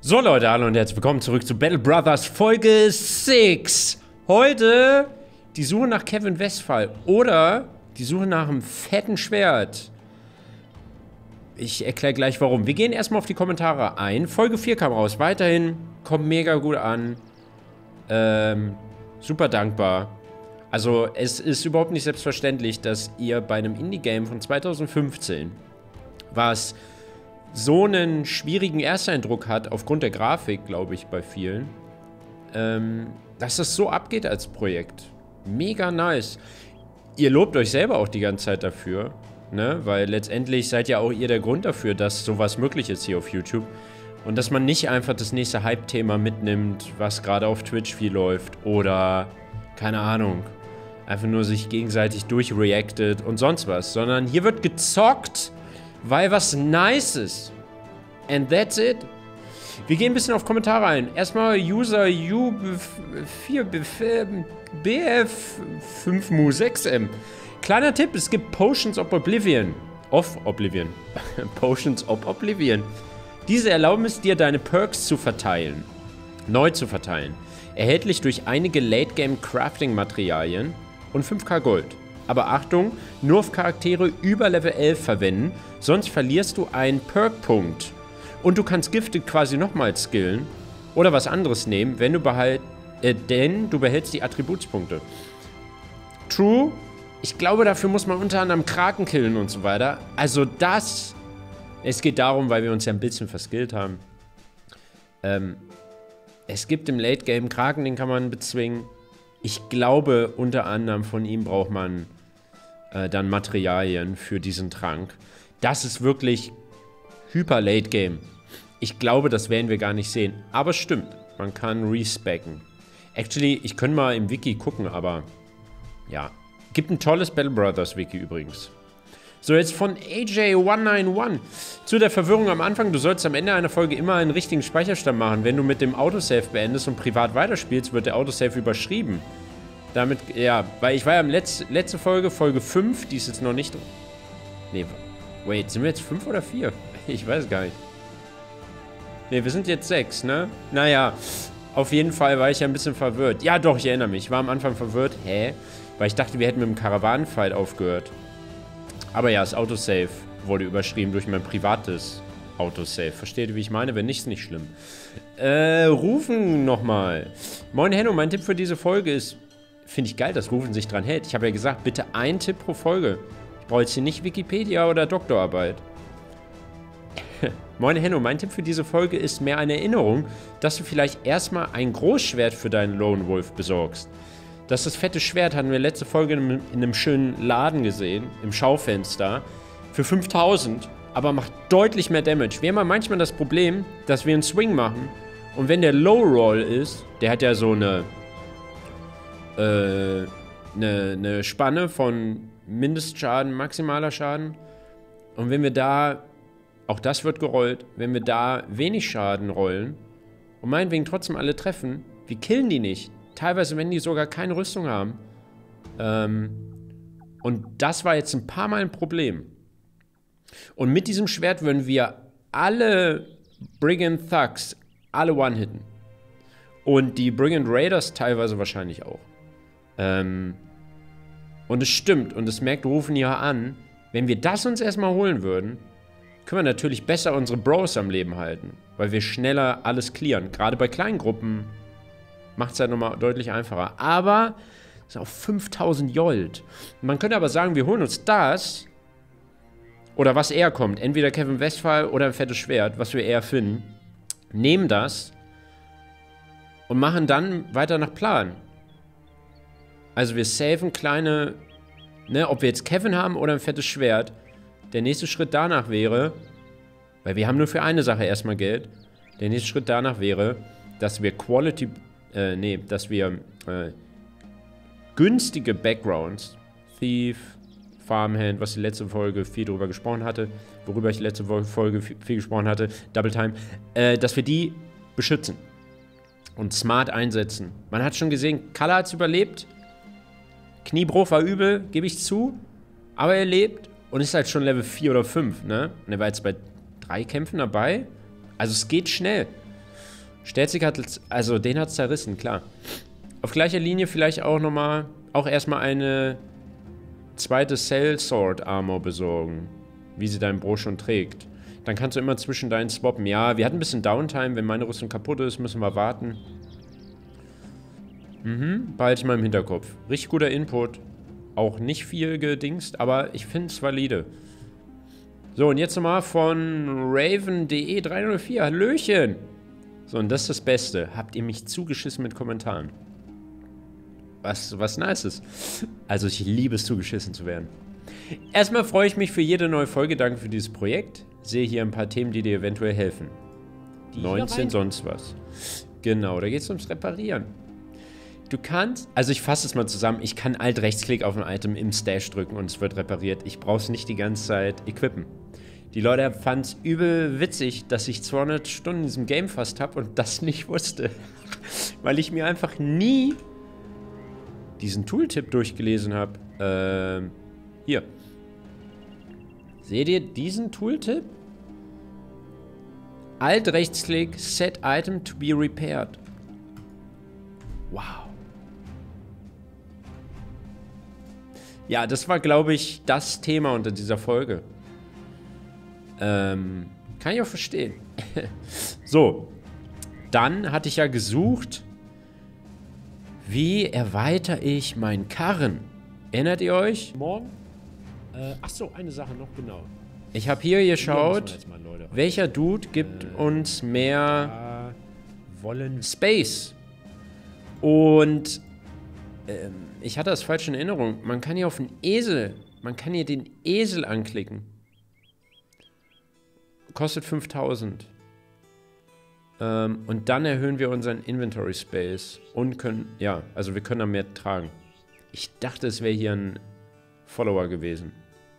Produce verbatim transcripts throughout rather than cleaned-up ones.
So Leute, hallo und herzlich willkommen zurück zu Battle Brothers Folge sechs. Heute die Suche nach Kevin Westphal oder die Suche nach einem fetten Schwert. Ich erkläre gleich warum. Wir gehen erstmal auf die Kommentare ein. Folge vier kam raus. Weiterhin kommt mega gut an. Ähm, super dankbar. Also es ist überhaupt nicht selbstverständlich, dass ihr bei einem Indie-Game von zweitausendfünfzehn, was so einen schwierigen Ersteindruck hat, aufgrund der Grafik, glaube ich, bei vielen, ähm, dass das so abgeht als Projekt. Mega nice. Ihr lobt euch selber auch die ganze Zeit dafür, ne? Weil letztendlich seid ja auch ihr der Grund dafür, dass sowas möglich ist hier auf YouTube. Und dass man nicht einfach das nächste Hype-Thema mitnimmt, was gerade auf Twitch viel läuft. Oder, keine Ahnung, einfach nur sich gegenseitig durchreactet und sonst was. Sondern hier wird gezockt, weil was nice ist. And that's it. Wir gehen ein bisschen auf Kommentare ein. Erstmal User U vier B F fünf M U sechs M. Kleiner Tipp, es gibt Potions of Oblivion. Of Oblivion. Potions of Oblivion. Diese erlauben es dir, deine Perks zu verteilen. Neu zu verteilen. Erhältlich durch einige Late-Game-Crafting-Materialien und fünf K Gold. Aber Achtung, nur auf Charaktere über Level elf verwenden, sonst verlierst du einen Perk-Punkt. Und du kannst Gifted quasi nochmal skillen oder was anderes nehmen, wenn du behalt, äh, denn du behältst die Attributspunkte. True, ich glaube, dafür muss man unter anderem Kraken killen und so weiter. Also das, es geht darum, weil wir uns ja ein bisschen verskillt haben. Ähm, es gibt im Late-Game Kraken, den kann man bezwingen. Ich glaube, unter anderem von ihm braucht man äh, dann Materialien für diesen Trank. Das ist wirklich hyper Late Game. Ich glaube, das werden wir gar nicht sehen. Aber stimmt, man kann respecken. Actually, ich könnte mal im Wiki gucken, aber ja. Gibt ein tolles Battle Brothers Wiki übrigens. So, jetzt von A J eins neun eins. Zu der Verwirrung am Anfang, du sollst am Ende einer Folge immer einen richtigen Speicherstand machen. Wenn du mit dem Autosave beendest und privat weiterspielst, wird der Autosave überschrieben. Damit, ja, weil ich war ja im Letz, letzte Folge, Folge fünf, die ist jetzt noch nicht... Nee, wait, sind wir jetzt fünf oder vier? Ich weiß gar nicht. Nee, wir sind jetzt sechs, ne? Naja, auf jeden Fall war ich ja ein bisschen verwirrt. Ja, doch, ich erinnere mich. Ich war am Anfang verwirrt. Hä? Weil ich dachte, wir hätten mit dem Karawanenfight aufgehört. Aber ja, das Autosave wurde überschrieben durch mein privates Autosave. Versteht ihr, wie ich meine? Wenn nicht, ist nicht schlimm. Äh, Rufen nochmal. Moin Henno, mein Tipp für diese Folge ist, finde ich geil, dass Rufen sich dran hält. Ich habe ja gesagt, bitte ein Tipp pro Folge. Ich brauche jetzt hier nicht Wikipedia oder Doktorarbeit. Moin Henno, mein Tipp für diese Folge ist mehr eine Erinnerung, dass du vielleicht erstmal ein Großschwert für deinen Lone Wolf besorgst. Das ist das fette Schwert, hatten wir letzte Folge in einem, in einem schönen Laden gesehen, im Schaufenster, für fünftausend, aber macht deutlich mehr Damage. Wir haben ja manchmal das Problem, dass wir einen Swing machen und wenn der Low Roll ist, der hat ja so eine, äh, eine, eine Spanne von Mindestschaden, maximaler Schaden und wenn wir da, auch das wird gerollt, wenn wir da wenig Schaden rollen und meinetwegen trotzdem alle treffen, wir killen die nicht. Teilweise, wenn die sogar keine Rüstung haben. Ähm, und das war jetzt ein paar Mal ein Problem. Und mit diesem Schwert würden wir alle Brigand Thugs alle one-hitten. Und die Brigand Raiders teilweise wahrscheinlich auch. Ähm, und es stimmt, und es merkt Rufen ja an, wenn wir das uns erstmal holen würden, können wir natürlich besser unsere Bros am Leben halten. Weil wir schneller alles clearen. Gerade bei kleinen Gruppen macht es halt nochmal deutlich einfacher. Aber das ist auf fünftausend Jolt. Man könnte aber sagen, wir holen uns das. Oder was eher kommt. Entweder Kevin Westphal oder ein fettes Schwert, was wir eher finden. Nehmen das. Und machen dann weiter nach Plan. Also wir saven kleine... Ne, ob wir jetzt Kevin haben oder ein fettes Schwert. Der nächste Schritt danach wäre... Weil wir haben nur für eine Sache erstmal Geld. Der nächste Schritt danach wäre, dass wir Quality... Äh, nee, dass wir äh, günstige Backgrounds, Thief, Farmhand, was die letzte Folge viel drüber gesprochen hatte, worüber ich letzte Folge viel, viel gesprochen hatte, Double Time, äh, dass wir die beschützen und smart einsetzen. Man hat schon gesehen, Kalla hat es überlebt, Kniebruch war übel, gebe ich zu, aber er lebt und ist halt schon Level vier oder fünf, ne? Und er war jetzt bei drei Kämpfen dabei, also es geht schnell. Sterzig hat, also den hat es zerrissen, klar. Auf gleicher Linie vielleicht auch nochmal, auch erstmal eine zweite Cell Sword Armor besorgen. Wie sie dein Bro schon trägt. Dann kannst du immer zwischen deinen swappen. Ja, wir hatten ein bisschen Downtime. Wenn meine Rüstung kaputt ist, müssen wir warten. Mhm, behalte ich mal im Hinterkopf. Richtig guter Input. Auch nicht viel gedingst, aber ich finde es valide. So, und jetzt nochmal von Raven punkt de drei null vier. Hallöchen! So, und das ist das Beste. Habt ihr mich zugeschissen mit Kommentaren? Was, was nice ist. Also, ich liebe es, zugeschissen zu werden. Erstmal freue ich mich für jede neue Folge. Danke für dieses Projekt. Sehe hier ein paar Themen, die dir eventuell helfen. Die neunzehn sonst was. Genau, da geht es ums Reparieren. Du kannst, also ich fasse es mal zusammen, ich kann Alt-Rechtsklick auf ein Item im Stash drücken und es wird repariert. Ich brauche es nicht die ganze Zeit equippen. Die Leute fanden es übel witzig, dass ich zweihundert Stunden in diesem Game fast habe und das nicht wusste. Weil ich mir einfach nie diesen Tooltip durchgelesen habe. Ähm, hier. Seht ihr diesen Tooltip? Alt-Rechtsklick, Set Item to be repaired. Wow. Ja, das war, glaube ich, das Thema unter dieser Folge. Ähm, kann ich auch verstehen. So. Dann hatte ich ja gesucht, wie erweitere ich meinen Karren? Erinnert ihr euch? Morgen? Äh, ach so, eine Sache noch genau. Ich habe hier geschaut, mal, welcher Dude gibt äh, uns mehr wollen Space. Und ähm, ich hatte das falsch in Erinnerung. Man kann hier auf den Esel, man kann hier den Esel anklicken. Kostet fünftausend. Ähm, und dann erhöhen wir unseren Inventory Space. Und können, ja, also wir können da mehr tragen. Ich dachte, es wäre hier ein Follower gewesen.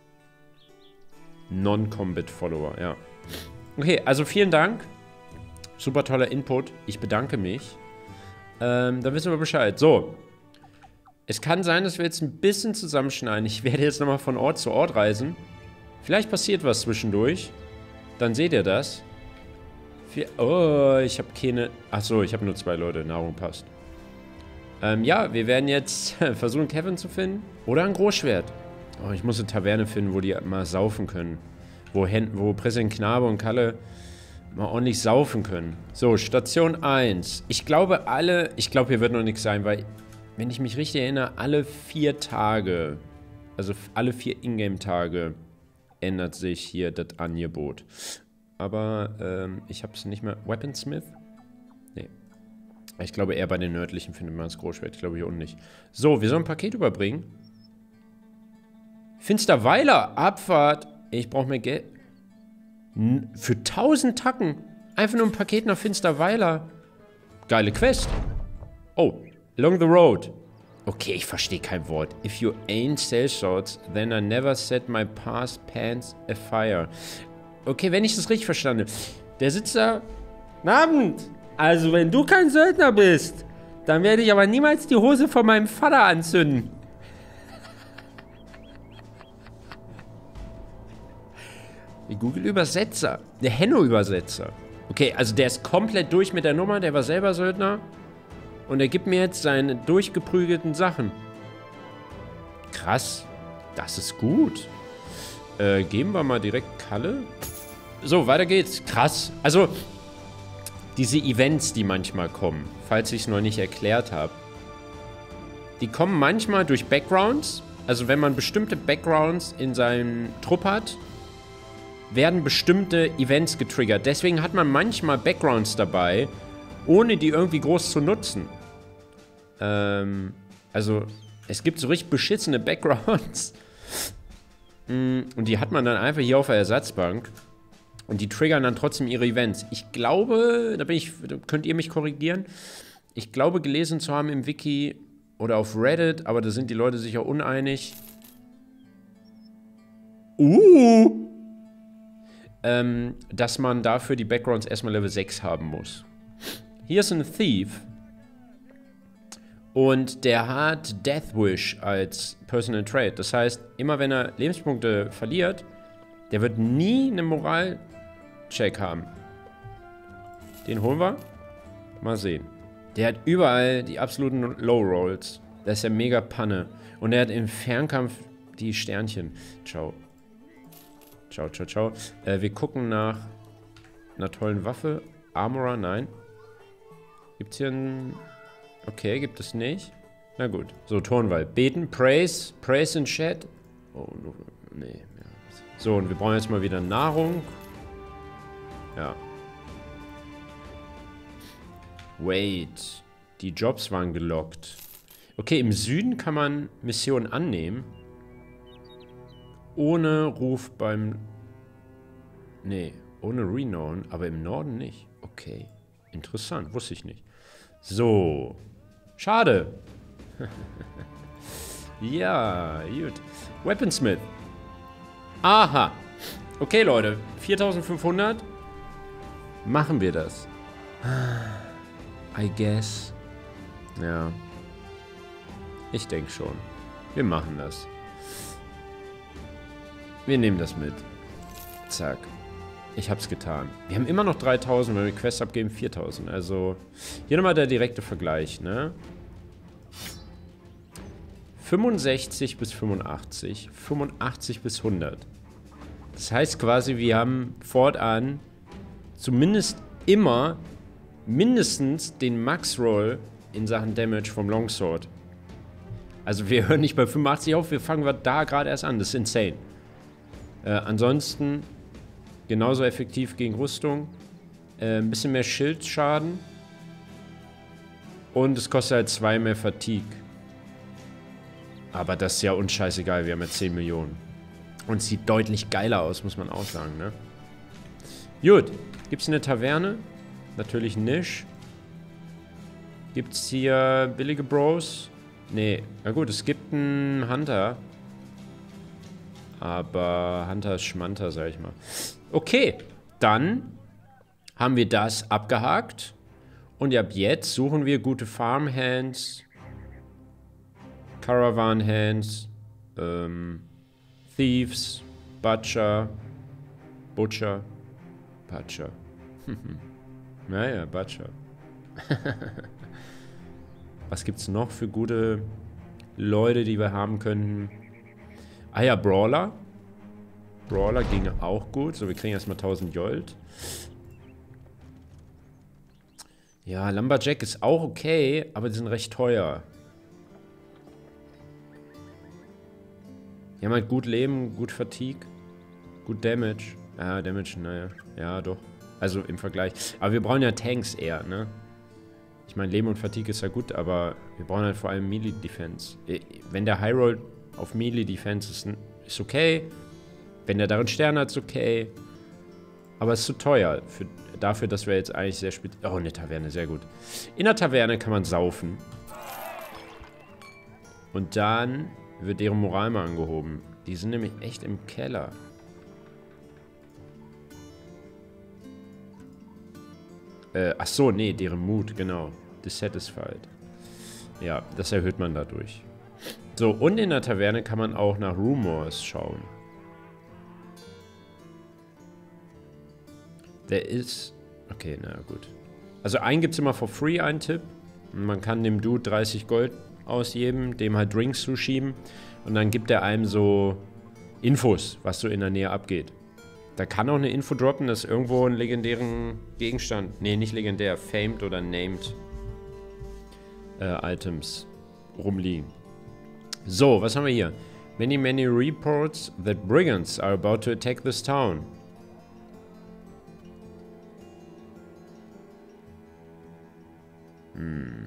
Non-Combat Follower, ja. Okay, also vielen Dank. Super toller Input. Ich bedanke mich. Ähm, da wissen wir Bescheid. So. Es kann sein, dass wir jetzt ein bisschen zusammenschneiden. Ich werde jetzt nochmal von Ort zu Ort reisen. Vielleicht passiert was zwischendurch. Dann seht ihr das. Vier, oh, ich habe keine... Achso, ich habe nur zwei Leute. Nahrung passt. Ähm, ja, wir werden jetzt versuchen, Kevin zu finden. Oder ein Großschwert. Oh, ich muss eine Taverne finden, wo die mal saufen können. Wo, Hen wo Präsident Knabe und Kalle mal ordentlich saufen können. So, Station eins. Ich glaube alle... Ich glaube, hier wird noch nichts sein, weil... Wenn ich mich richtig erinnere, alle vier Tage... Also alle vier Ingame-Tage ändert sich hier das Angebot. Aber ähm, ich habe es nicht mehr... Weaponsmith? Nee. Ich glaube, eher bei den nördlichen findet man das Großschwert. Ich glaube hier unten nicht. So, wir sollen ein Paket überbringen. Finsterweiler, Abfahrt. Ich brauche mehr Geld. N für tausend Tacken. Einfach nur ein Paket nach Finsterweiler. Geile Quest. Oh, along the road. Okay, ich verstehe kein Wort. If you ain't sell shots, then I never set my past pants afire. Okay, wenn ich das richtig verstanden habe. Der sitzt da. Guten Abend. Also, wenn du kein Söldner bist, dann werde ich aber niemals die Hose von meinem Vater anzünden. Die Google-Übersetzer. Der Henno-Übersetzer. Okay, also der ist komplett durch mit der Nummer. Der war selber Söldner. Und er gibt mir jetzt seine durchgeprügelten Sachen. Krass. Das ist gut. Äh, geben wir mal direkt Kalle. So, weiter geht's. Krass. Also, diese Events, die manchmal kommen, falls ich es noch nicht erklärt habe, die kommen manchmal durch Backgrounds. Also, wenn man bestimmte Backgrounds in seinem Trupp hat, werden bestimmte Events getriggert. Deswegen hat man manchmal Backgrounds dabei, ohne die irgendwie groß zu nutzen. Ähm, also, es gibt so richtig beschissene Backgrounds. Und die hat man dann einfach hier auf der Ersatzbank. Und die triggern dann trotzdem ihre Events. Ich glaube, da bin ich, da könnt ihr mich korrigieren. Ich glaube, gelesen zu haben im Wiki oder auf Reddit, aber da sind die Leute sicher uneinig. Uh! Ähm, dass man dafür die Backgrounds erstmal Level sechs haben muss. Hier ist ein Thief. Und der hat Death Wish als Personal Trait. Das heißt, immer wenn er Lebenspunkte verliert, der wird nie einen Moral-Check haben. Den holen wir. Mal sehen. Der hat überall die absoluten Low Rolls. Das ist ja mega Panne. Und er hat im Fernkampf die Sternchen. Ciao. Ciao, ciao, ciao. Äh, wir gucken nach einer tollen Waffe. Armorer, nein. Gibt's hier ein... Okay, gibt es nicht. Na gut. So, Turnwald. Beten, Praise. Praise in Chat. Oh, no, nee. Ja. So, und wir brauchen jetzt mal wieder Nahrung. Ja. Wait. Die Jobs waren gelockt. Okay, im Süden kann man Missionen annehmen. Ohne Ruf beim... Nee, ohne Renown, aber im Norden nicht. Okay, interessant, wusste ich nicht. So, schade. Ja, gut. Weaponsmith. Aha. Okay, Leute, viertausendfünfhundert. Machen wir das. I guess. Ja. Ich denke schon. Wir machen das. Wir nehmen das mit. Zack. Ich hab's getan. Wir haben immer noch dreitausend, wenn wir Quests abgeben, viertausend. Also, hier nochmal der direkte Vergleich, ne? fünfundsechzig bis fünfundachtzig, fünfundachtzig bis hundert. Das heißt quasi, wir haben fortan zumindest immer mindestens den Max-Roll in Sachen Damage vom Longsword. Also wir hören nicht bei fünfundachtzig auf, wir fangen wir da gerade erst an. Das ist insane. Äh, ansonsten genauso effektiv gegen Rüstung. Äh, ein bisschen mehr Schildschaden. Und es kostet halt zwei mehr Fatigue. Aber das ist ja uns scheißegal, wir haben ja zehn Millionen. Und es sieht deutlich geiler aus, muss man auch sagen, ne? Gut. Gibt's eine Taverne? Natürlich nicht. Gibt's hier billige Bros? Nee. Na gut, es gibt einen Hunter. Aber Hunter ist Schmanter, sag ich mal. Okay, dann haben wir das abgehakt. Und ab jetzt suchen wir gute Farmhands, Caravan Hands, ähm, Thieves, Butcher, Butcher, Butcher. Naja, Butcher. Was gibt's noch für gute Leute, die wir haben könnten? Ah ja, Brawler. Brawler ging auch gut. So, wir kriegen erstmal tausend Gold. Ja, Lumberjack ist auch okay, aber die sind recht teuer. Die haben halt gut Leben, gut Fatigue, gut Damage. Ja, Damage, naja. Ja, doch. Also im Vergleich. Aber wir brauchen ja Tanks eher, ne? Ich meine, Leben und Fatigue ist ja gut, aber wir brauchen halt vor allem Melee-Defense. Wenn der High Roll auf Melee-Defense ist, ist okay. Wenn der darin Sterne hat, ist okay. Aber es ist zu teuer. Für, dafür, dass wir jetzt eigentlich sehr spät... Oh, eine Taverne, sehr gut. In der Taverne kann man saufen. Und dann wird deren Moral mal angehoben. Die sind nämlich echt im Keller. Äh, ach so, nee, deren Mut, genau. Dissatisfied. Ja, das erhöht man dadurch. So, und in der Taverne kann man auch nach Rumors schauen. Der ist... Okay, na gut. Also einen gibt es immer for free, einen Tipp. Man kann dem Dude dreißig Gold ausgeben, dem halt Drinks zuschieben. Und dann gibt er einem so Infos, was so in der Nähe abgeht. Da kann auch eine Info droppen, dass irgendwo einen legendären Gegenstand, nee, nicht legendär, famed oder named äh, Items rumliegen. So, was haben wir hier? Many, many reports that brigands are about to attack this town. Hm.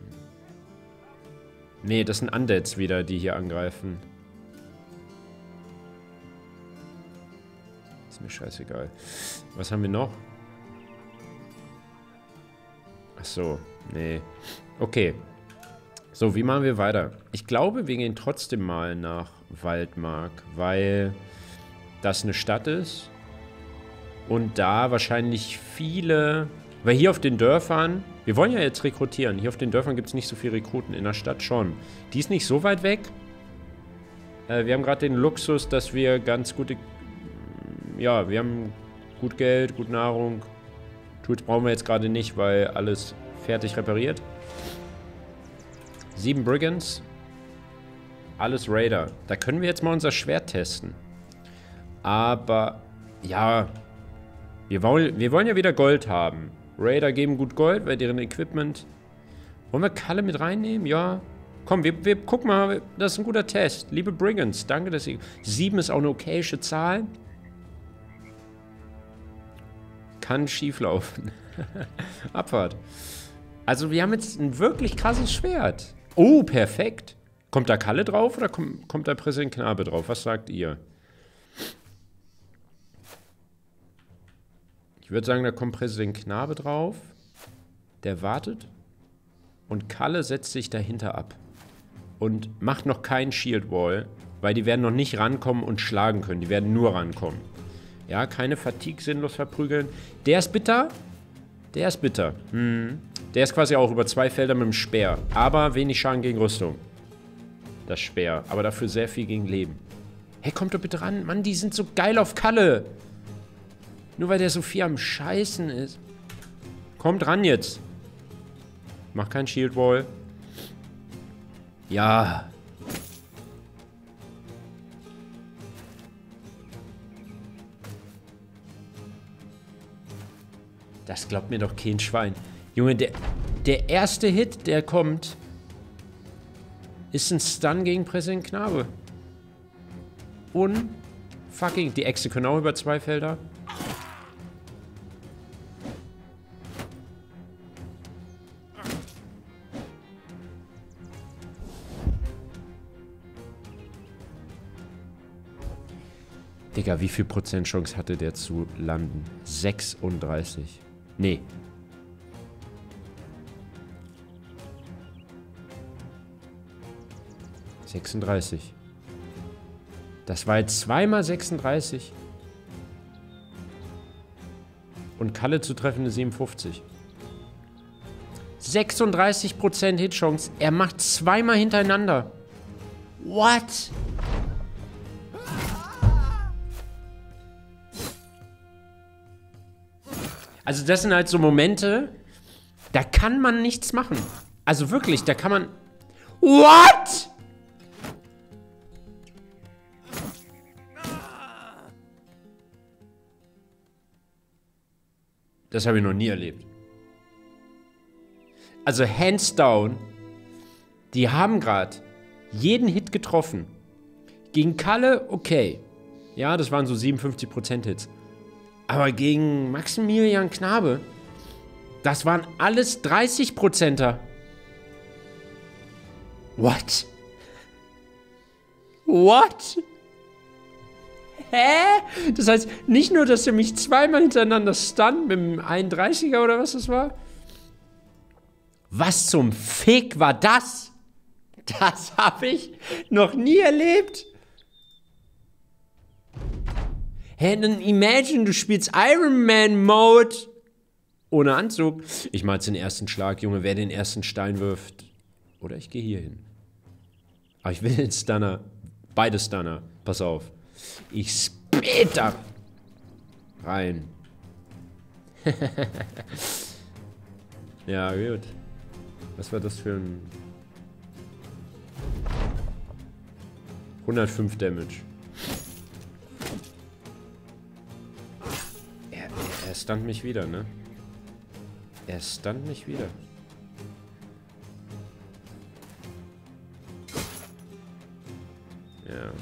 Nee, das sind Undeads wieder, die hier angreifen. Ist mir scheißegal. Was haben wir noch? Ach so, nee. Okay. So, wie machen wir weiter? Ich glaube, wir gehen trotzdem mal nach Waldmark, weil das eine Stadt ist und da wahrscheinlich viele... Weil hier auf den Dörfern... Wir wollen ja jetzt rekrutieren. Hier auf den Dörfern gibt es nicht so viele Rekruten. In der Stadt schon. Die ist nicht so weit weg. Äh, wir haben gerade den Luxus, dass wir ganz gute... Ja, wir haben gut Geld, gut Nahrung. Tools brauchen wir jetzt gerade nicht, weil alles Fertig repariert. Sieben Brigands. Alles Raider. Da können wir jetzt mal unser Schwert testen. Aber, ja. Wir wollen, wir wollen ja wieder Gold haben. Raider geben gut Gold, weil deren Equipment... Wollen wir Kalle mit reinnehmen? Ja. Komm, wir, wir guck mal, das ist ein guter Test. Liebe Brigands, danke, dass ihr... Sieben ist auch eine okayische Zahl. Kann schief laufen. Abfahrt. Also wir haben jetzt ein wirklich krasses Schwert. Oh, perfekt. Kommt da Kalle drauf oder kommt, kommt da Präsident Knabe drauf? Was sagt ihr? Ich würde sagen, da kommt Präsident Knabe drauf. Der wartet. Und Kalle setzt sich dahinter ab. Und macht noch keinen Shield Wall, weil die werden noch nicht rankommen und schlagen können. Die werden nur rankommen. Ja, keine Fatigue sinnlos verprügeln. Der ist bitter. Der ist bitter. Hm. Der ist quasi auch über zwei Felder mit dem Speer. Aber wenig Schaden gegen Rüstung. Das Speer. Aber dafür sehr viel gegen Leben. Hey, kommt doch bitte ran. Mann, die sind so geil auf Kalle. Nur weil der so viel am Scheißen ist. Kommt ran jetzt. Mach kein Shield Wall. Ja. Das glaubt mir doch kein Schwein. Junge, der, der erste Hit, der kommt, ist ein Stun gegen Präsident Knabe. Unfucking. Die Echse können auch über zwei Felder. Digga, wie viel Prozent Chance hatte der zu landen? sechsunddreißig. Nee. sechsunddreißig. Das war jetzt zweimal sechsunddreißig. Und Kalle zu treffen ist siebenundfünfzig. sechsunddreißig Prozent Hitchance. Er macht zweimal hintereinander. What? Also das sind halt so Momente, da kann man nichts machen. Also wirklich, da kann man... What? Das habe ich noch nie erlebt. Also hands down, die haben gerade jeden Hit getroffen. Gegen Kalle, okay. Ja, das waren so siebenundfünfzig Prozent Hits. Aber gegen Maximilian Knabe, das waren alles dreißig Prozenter. What? What? Hä? Das heißt, nicht nur, dass er mich zweimal hintereinander stunt mit dem einunddreißiger oder was das war. Was zum Fick war das? Das habe ich noch nie erlebt. Hä, dann imagine, du spielst Iron Man Mode ohne Anzug. Ich mach jetzt den ersten Schlag, Junge, wer den ersten Stein wirft. Oder ich gehe hier hin. Aber ich will den Stunner. Beide Stunner. Pass auf. Ich spät da rein. Ja, gut. Was war das für ein... hundertfünf Damage. Er, er, er stunt mich wieder, ne? Er stunt mich wieder. Ja.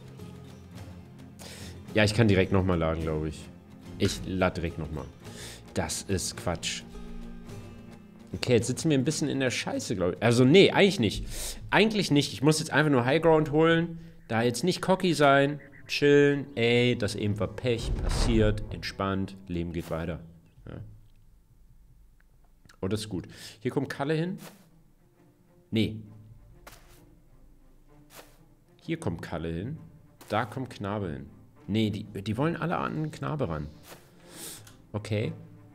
Ja, ich kann direkt nochmal laden, glaube ich. Ich lade direkt nochmal. Das ist Quatsch. Okay, jetzt sitzen wir ein bisschen in der Scheiße, glaube ich. Also, nee, eigentlich nicht. Eigentlich nicht. Ich muss jetzt einfach nur Highground holen. Da jetzt nicht cocky sein. Chillen. Ey, das eben war Pech. Passiert. Entspannt. Leben geht weiter. Ja. Oh, das ist gut. Hier kommt Kalle hin. Nee. Hier kommt Kalle hin. Da kommt Knabe hin. Nee, die, die wollen alle an den Knabe ran. Okay.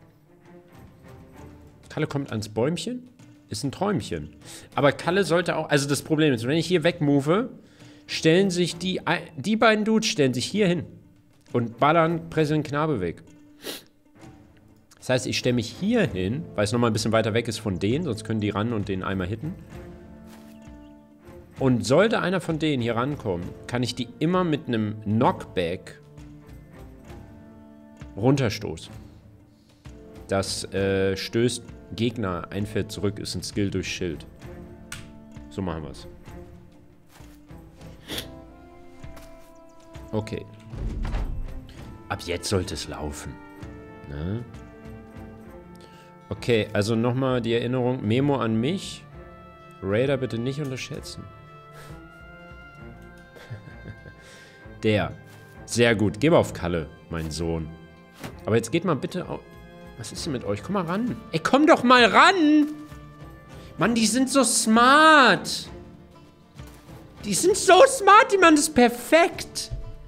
Kalle kommt ans Bäumchen. Ist ein Träumchen. Aber Kalle sollte auch... Also das Problem ist, wenn ich hier wegmove, stellen sich die... Die beiden Dudes stellen sich hier hin. Und ballern Präsident Knabe weg. Das heißt, ich stelle mich hier hin, weil es nochmal ein bisschen weiter weg ist von denen, sonst können die ran und den einmal hitten. Und sollte einer von denen hier rankommen, kann ich die immer mit einem Knockback runterstoßen. Das äh, stößt Gegner ein Feld zurück, ist ein Skill durch Schild. So machen wir es. Okay. Ab jetzt sollte es laufen. Ne? Okay, also nochmal die Erinnerung. Memo an mich. Raider bitte nicht unterschätzen. Der. Sehr gut. Gib auf Kalle, mein Sohn. Aber jetzt geht mal bitte auf... Was ist denn mit euch? Komm mal ran. Ey, komm doch mal ran! Mann, die sind so smart. Die sind so smart, die Mann, das ist perfekt.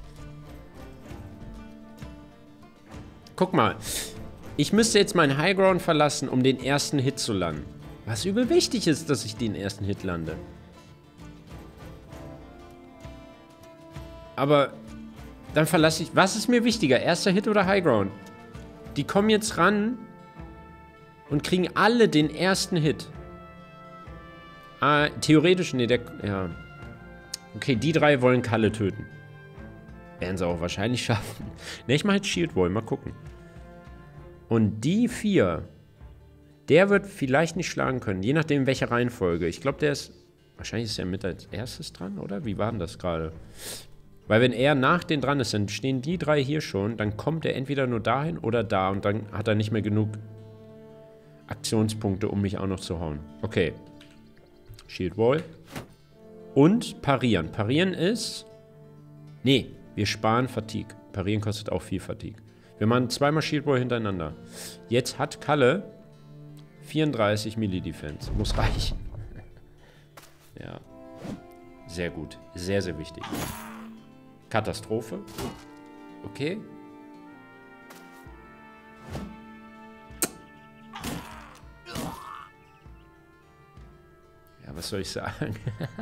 Guck mal. Ich müsste jetzt meinen Highground verlassen, um den ersten Hit zu landen. Was übel wichtig ist, dass ich den ersten Hit lande. Aber dann verlasse ich... Was ist mir wichtiger? Erster Hit oder Highground? Die kommen jetzt ran und kriegen alle den ersten Hit. Ah, theoretisch, nee, der... Ja. Okay, die drei wollen Kalle töten. Werden sie auch wahrscheinlich schaffen. Ne, ich mache jetzt Shield Wall, mal gucken. Und die vier, der wird vielleicht nicht schlagen können, je nachdem in welcher Reihenfolge. Ich glaube, der ist, wahrscheinlich ist er mit als erstes dran, oder? Wie war denn das gerade? Weil wenn er nach den dran ist, dann stehen die drei hier schon, dann kommt er entweder nur dahin oder da und dann hat er nicht mehr genug Aktionspunkte, um mich auch noch zu hauen. Okay. Shield Wall. Und parieren. Parieren ist, nee, wir sparen Fatigue. Parieren kostet auch viel Fatigue. Wir machen zweimal Shield Wall hintereinander. Jetzt hat Kalle vierunddreißig Milli-Defense. Muss reichen. Ja. Sehr gut. Sehr, sehr wichtig. Katastrophe. Okay. Ja, was soll ich sagen?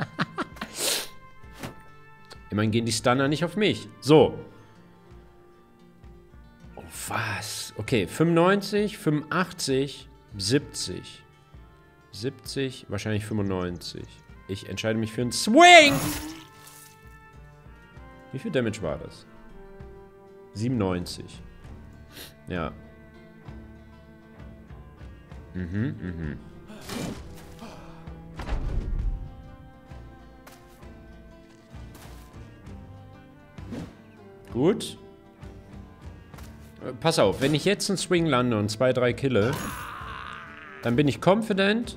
Immerhin gehen die Stunner nicht auf mich. So. Oh, was? Okay, fünfundneunzig, fünfundachtzig, siebzig. siebzig, wahrscheinlich fünfundneunzig. Ich entscheide mich für einen Swing! Wie viel Damage war das? siebenundneunzig. Ja. Mhm, mhm. Gut. Pass auf, wenn ich jetzt einen Swing lande und zwei, drei kille, dann bin ich confident.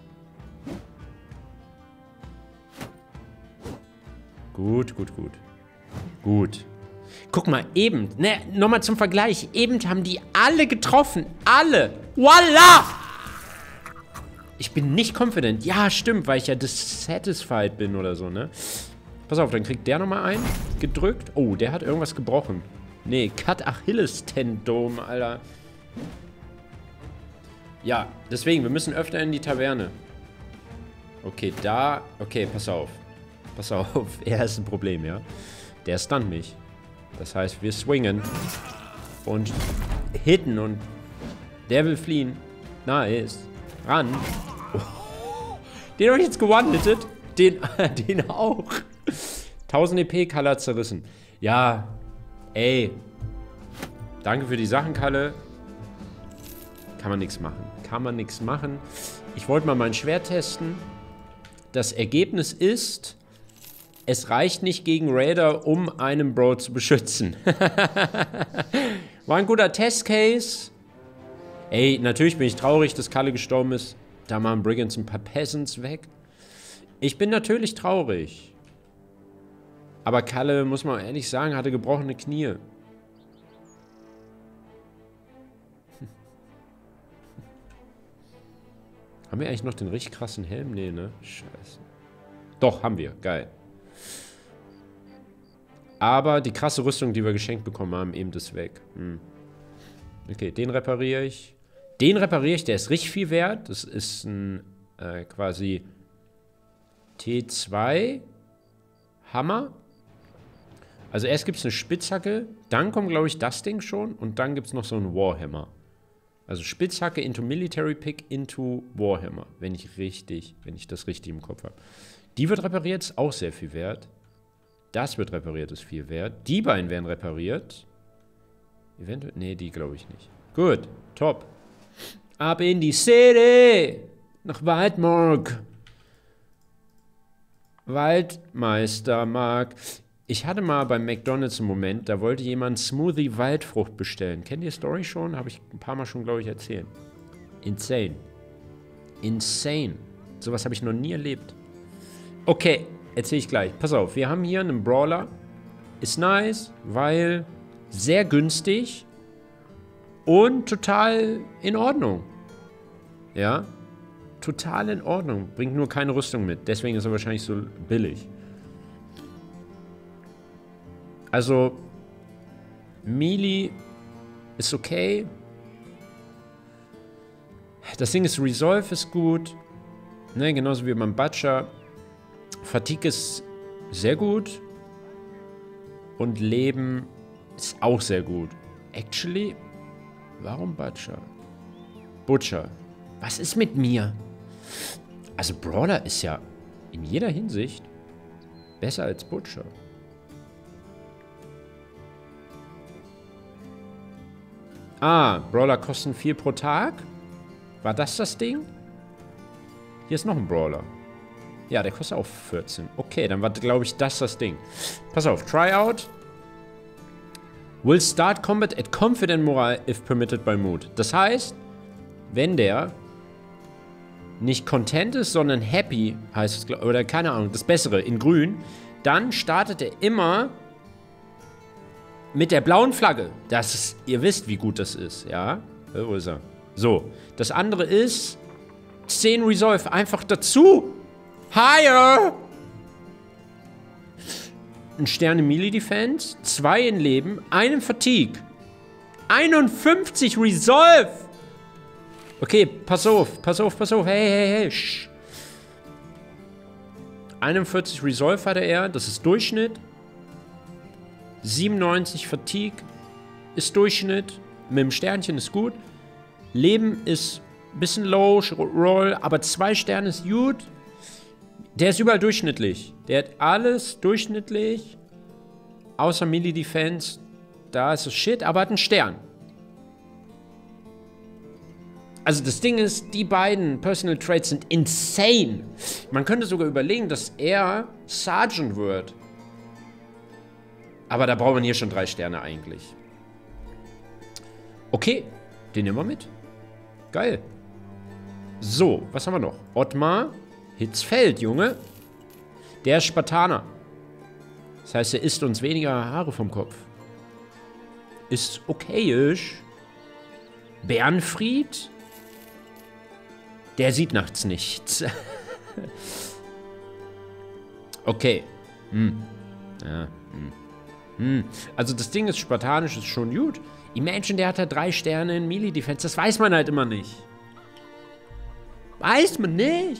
Gut, gut, gut. Gut. Guck mal, eben, ne, nochmal zum Vergleich. Eben haben die alle getroffen. Alle. Voila! Ich bin nicht confident. Ja, stimmt, weil ich ja dissatisfied bin oder so, ne? Pass auf, dann kriegt der nochmal einen gedrückt. Oh, der hat irgendwas gebrochen. Nee, Cut Achilles-Tendon, Alter. Ja, deswegen, wir müssen öfter in die Taverne. Okay, da... Okay, pass auf. Pass auf, er ist ein Problem, ja? Der stunt mich. Das heißt, wir swingen und hitten und der will fliehen. Nice. Ran. Oh. Den habe ich jetzt gewandelt. Den, den auch. tausend E P, Kalle hat zerrissen. Ja, ey. Danke für die Sachen, Kalle. Kann man nichts machen. Kann man nichts machen. Ich wollte mal mein Schwert testen. Das Ergebnis ist... Es reicht nicht gegen Raider, um einen Bro zu beschützen. War ein guter Testcase. Ey, natürlich bin ich traurig, dass Kalle gestorben ist. Da machen Brigands ein paar Peasants weg. Ich bin natürlich traurig. Aber Kalle, muss man ehrlich sagen, hatte gebrochene Knie. Haben wir eigentlich noch den richtig krassen Helm? Nee, ne? Scheiße. Doch, haben wir. Geil. Aber die krasse Rüstung, die wir geschenkt bekommen haben, eben ist weg. Hm. Okay, den repariere ich. Den repariere ich, der ist richtig viel wert. Das ist ein äh, quasi T zwei Hammer. Also erst gibt es eine Spitzhacke, dann kommt, glaube ich, das Ding schon und dann gibt es noch so einen Warhammer. Also Spitzhacke into Military Pick into Warhammer. Wenn ich richtig, wenn ich das richtig im Kopf habe. Die wird repariert, ist auch sehr viel wert. Das wird repariert, ist viel wert. Die beiden werden repariert. Eventuell, nee, die glaube ich nicht. Gut, top. Ab in die City! Nach Waldmark. Waldmeistermark. Ich hatte mal beim McDonald's einen Moment, da wollte jemand Smoothie Waldfrucht bestellen. Kennt ihr die Story schon? Habe ich ein paar Mal schon, glaube ich, erzählt. Insane. Insane. Sowas habe ich noch nie erlebt. Okay, erzähle ich gleich. Pass auf, wir haben hier einen Brawler. Ist nice, weil sehr günstig und total in Ordnung. Ja? Total in Ordnung. Bringt nur keine Rüstung mit. Deswegen ist er wahrscheinlich so billig. Also, Melee ist okay. Das Ding ist, Resolve ist gut. Ne, genauso wie beim Butcher. Fatigue ist sehr gut. Und Leben ist auch sehr gut. Actually, warum Butcher? Butcher. Was ist mit mir? Also Brawler ist ja in jeder Hinsicht besser als Butcher. Ah, Brawler kosten vier pro Tag. War das das Ding? Hier ist noch ein Brawler. Ja, der kostet auch vierzehn. Okay, dann war, glaube ich, das das Ding. Pass auf, Tryout. Will start combat at confident morale if permitted by mood. Das heißt, wenn der nicht content ist, sondern happy, heißt es, oder keine Ahnung, das Bessere, in grün, dann startet er immer mit der blauen Flagge. Das ist, ihr wisst, wie gut das ist, ja? Wo ist er? So, das andere ist zehn Resolve, einfach dazu. Higher! Ein Stern in Melee Defense, zwei in Leben, einen Fatigue. einundfünfzig Resolve! Okay, pass auf, pass auf, pass auf, hey, hey, hey, shh. einundvierzig Resolve hatte er, das ist Durchschnitt. siebenundneunzig Fatigue ist Durchschnitt. Mit dem Sternchen ist gut. Leben ist ein bisschen low, roll, aber zwei Sterne ist gut. Der ist überall durchschnittlich. Der hat alles durchschnittlich. Außer Melee Defense. Da ist es shit, aber hat einen Stern. Also das Ding ist, die beiden Personal Traits sind insane. Man könnte sogar überlegen, dass er Sergeant wird. Aber da braucht man hier schon drei Sterne eigentlich. Okay, den nehmen wir mit. Geil. So, was haben wir noch? Ottmar Hitzfeld, Junge. Der ist Spartaner. Das heißt, er isst uns weniger Haare vom Kopf. Ist okayisch. Bernfried. Der sieht nachts nichts. Okay. Hm. Ja, hm. Hm. Also das Ding ist, spartanisch ist schon gut. Imagine, der hat halt drei Sterne in Melee Defense. Das weiß man halt immer nicht. Weiß man nicht.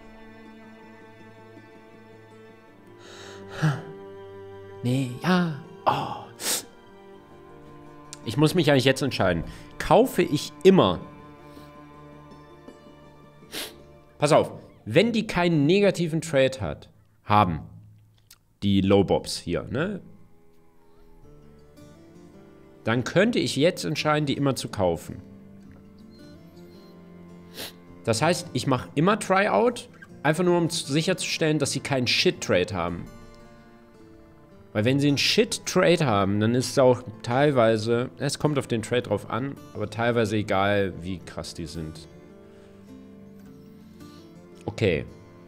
Nee, ja. Oh. Ich muss mich eigentlich jetzt entscheiden. Kaufe ich immer... Pass auf, wenn die keinen negativen Trade hat, haben, die Low-Bobs hier, ne? Dann könnte ich jetzt entscheiden, die immer zu kaufen. Das heißt, ich mache immer Tryout, einfach nur um sicherzustellen, dass sie keinen Shit-Trade haben. Weil wenn sie einen Shit-Trade haben, dann ist es auch teilweise, es kommt auf den Trade drauf an, aber teilweise egal, wie krass die sind. Okay.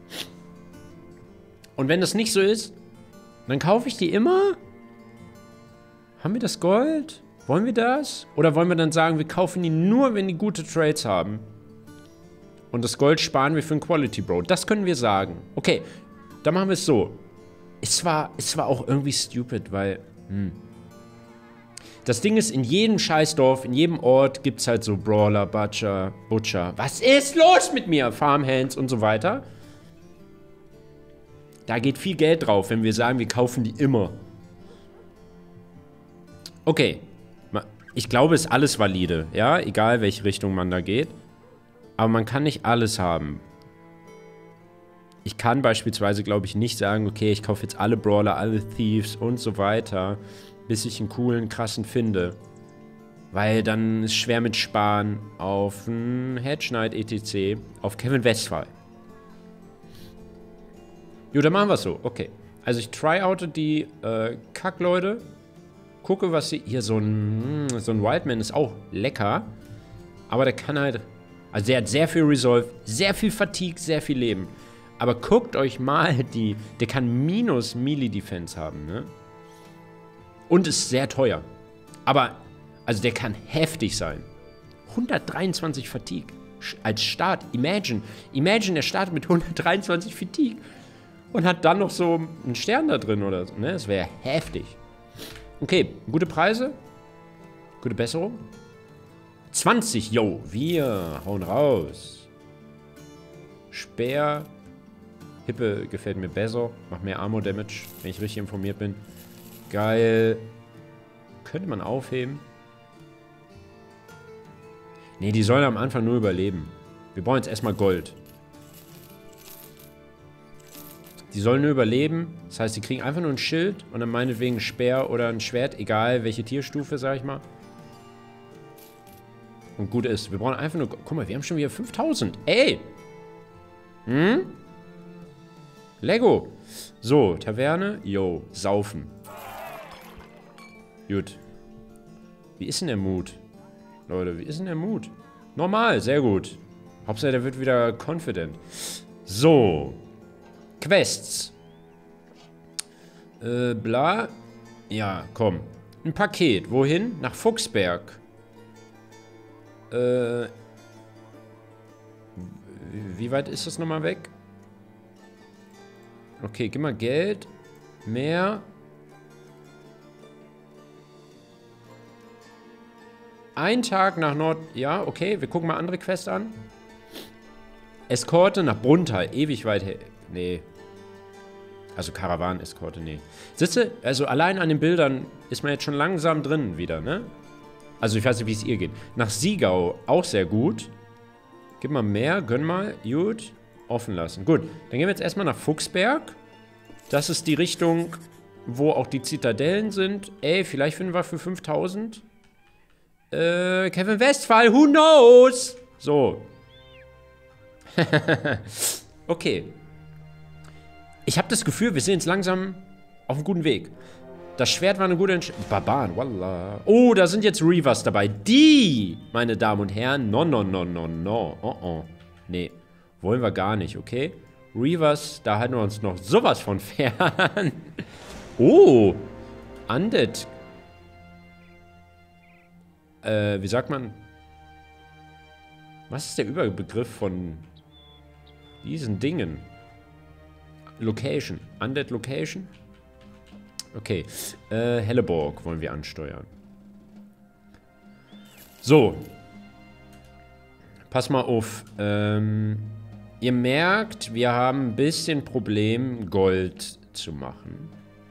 Und wenn das nicht so ist, dann kaufe ich die immer? Haben wir das Gold? Wollen wir das? Oder wollen wir dann sagen, wir kaufen die nur, wenn die gute Trades haben? Und das Gold sparen wir für ein Quality Bro. Das können wir sagen. Okay, dann machen wir es so. Es war, es war auch irgendwie stupid, weil... Hm. Das Ding ist, in jedem Scheißdorf, in jedem Ort gibt es halt so Brawler, Butcher, Butcher. Was ist los mit mir? Farmhands und so weiter. Da geht viel Geld drauf, wenn wir sagen, wir kaufen die immer. Okay. Ich glaube, ist alles valide, ja, egal welche Richtung man da geht. Aber man kann nicht alles haben. Ich kann beispielsweise, glaube ich, nicht sagen, okay, ich kaufe jetzt alle Brawler, alle Thieves und so weiter, bis ich einen coolen, krassen finde. Weil dann ist schwer mit Sparen auf einen Hedge Knight et cetera, auf Kevin Westphal. Jo, dann machen wir es so, okay. Also ich tryoute die äh, Kackleute, gucke, was sie... Hier, so ein, so ein Wildman ist auch lecker, aber der kann halt... Also der hat sehr viel Resolve, sehr viel Fatigue, sehr viel Leben. Aber guckt euch mal die... Der kann minus Melee-Defense haben, ne? Und ist sehr teuer. Aber, also der kann heftig sein. hundertdreiundzwanzig Fatigue als Start. Imagine. Imagine, er startet mit hundertdreiundzwanzig Fatigue. Und hat dann noch so einen Stern da drin oder so, ne? Das wäre heftig. Okay, gute Preise. Gute Besserung. zwanzig, yo. Wir hauen raus. Speer. Hippe gefällt mir besser. Macht mehr Armor-Damage, wenn ich richtig informiert bin. Geil. Könnte man aufheben. Ne, die sollen am Anfang nur überleben. Wir brauchen jetzt erstmal Gold. Die sollen nur überleben. Das heißt, die kriegen einfach nur ein Schild und dann meinetwegen ein Speer oder ein Schwert. Egal, welche Tierstufe, sag ich mal. Und gut ist. Wir brauchen einfach nur... Guck mal, wir haben schon wieder fünftausend. Ey! Hm? Lego. So, Taverne. Yo, saufen. Gut. Wie ist denn der Mut? Leute, wie ist denn der Mut? Normal, sehr gut. Hauptsache, der wird wieder confident. So. Quests. Äh, bla. Ja, komm. Ein Paket. Wohin? Nach Fuchsberg. Äh. Wie weit ist das nochmal weg? Okay, gib mal Geld. Mehr. Ein Tag nach Nord... Ja, okay, wir gucken mal andere Quests an. Eskorte nach Bruntal. Ewig weit her. Nee. Also Karawanen-Eskorte, nee. Sitze, also allein an den Bildern ist man jetzt schon langsam drin wieder, ne? Also ich weiß nicht, wie es ihr geht. Nach Siegau auch sehr gut. Gib mal mehr, gönn mal. Gut. Offen lassen. Gut, dann gehen wir jetzt erstmal nach Fuchsberg. Das ist die Richtung, wo auch die Zitadellen sind. Ey, vielleicht finden wir für fünftausend. Äh, Kevin Westphal, who knows? So. Okay. Ich habe das Gefühl, wir sind jetzt langsam auf einem guten Weg. Das Schwert war eine gute Entscheidung. Barbaren, wallah. Oh, da sind jetzt Reavers dabei. Die, meine Damen und Herren, no, no, no, no, no. Oh, oh. Nee, wollen wir gar nicht, okay? Reavers, da halten wir uns noch sowas von fern. Oh, Undead. Äh, wie sagt man? Was ist der Überbegriff von diesen Dingen? Location. Undead Location? Okay. Äh, Helleborg wollen wir ansteuern. So. Pass mal auf. Ähm, ihr merkt, wir haben ein bisschen Problem, Gold zu machen.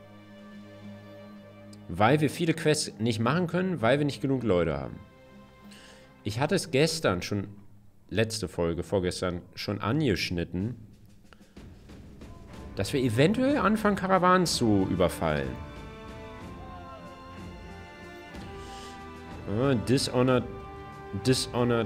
Weil wir viele Quests nicht machen können, weil wir nicht genug Leute haben. Ich hatte es gestern schon, letzte Folge, vorgestern, schon angeschnitten, dass wir eventuell anfangen, Karawanen zu überfallen. Ah, Dishonored, Dishonored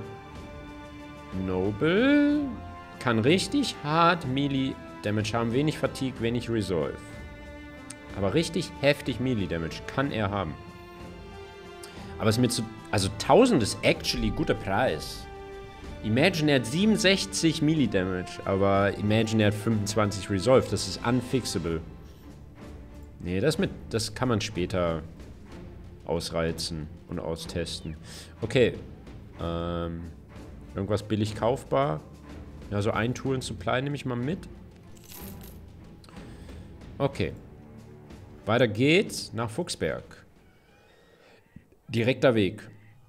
Noble kann richtig hart Melee Damage haben, wenig Fatigue, wenig Resolve. Aber richtig heftig Melee Damage kann er haben. Aber es ist mir zu... Also tausend ist actually guter Preis. Imagine, er hat siebenundsechzig Melee Damage, aber Imagine, er hat fünfundzwanzig Resolve. Das ist unfixable. Nee, das mit... Das kann man später ausreizen und austesten. Okay. Ähm... Irgendwas billig kaufbar. Ja, so ein Tool und Supply nehme ich mal mit. Okay. Weiter geht's nach Fuchsberg. Direkter Weg.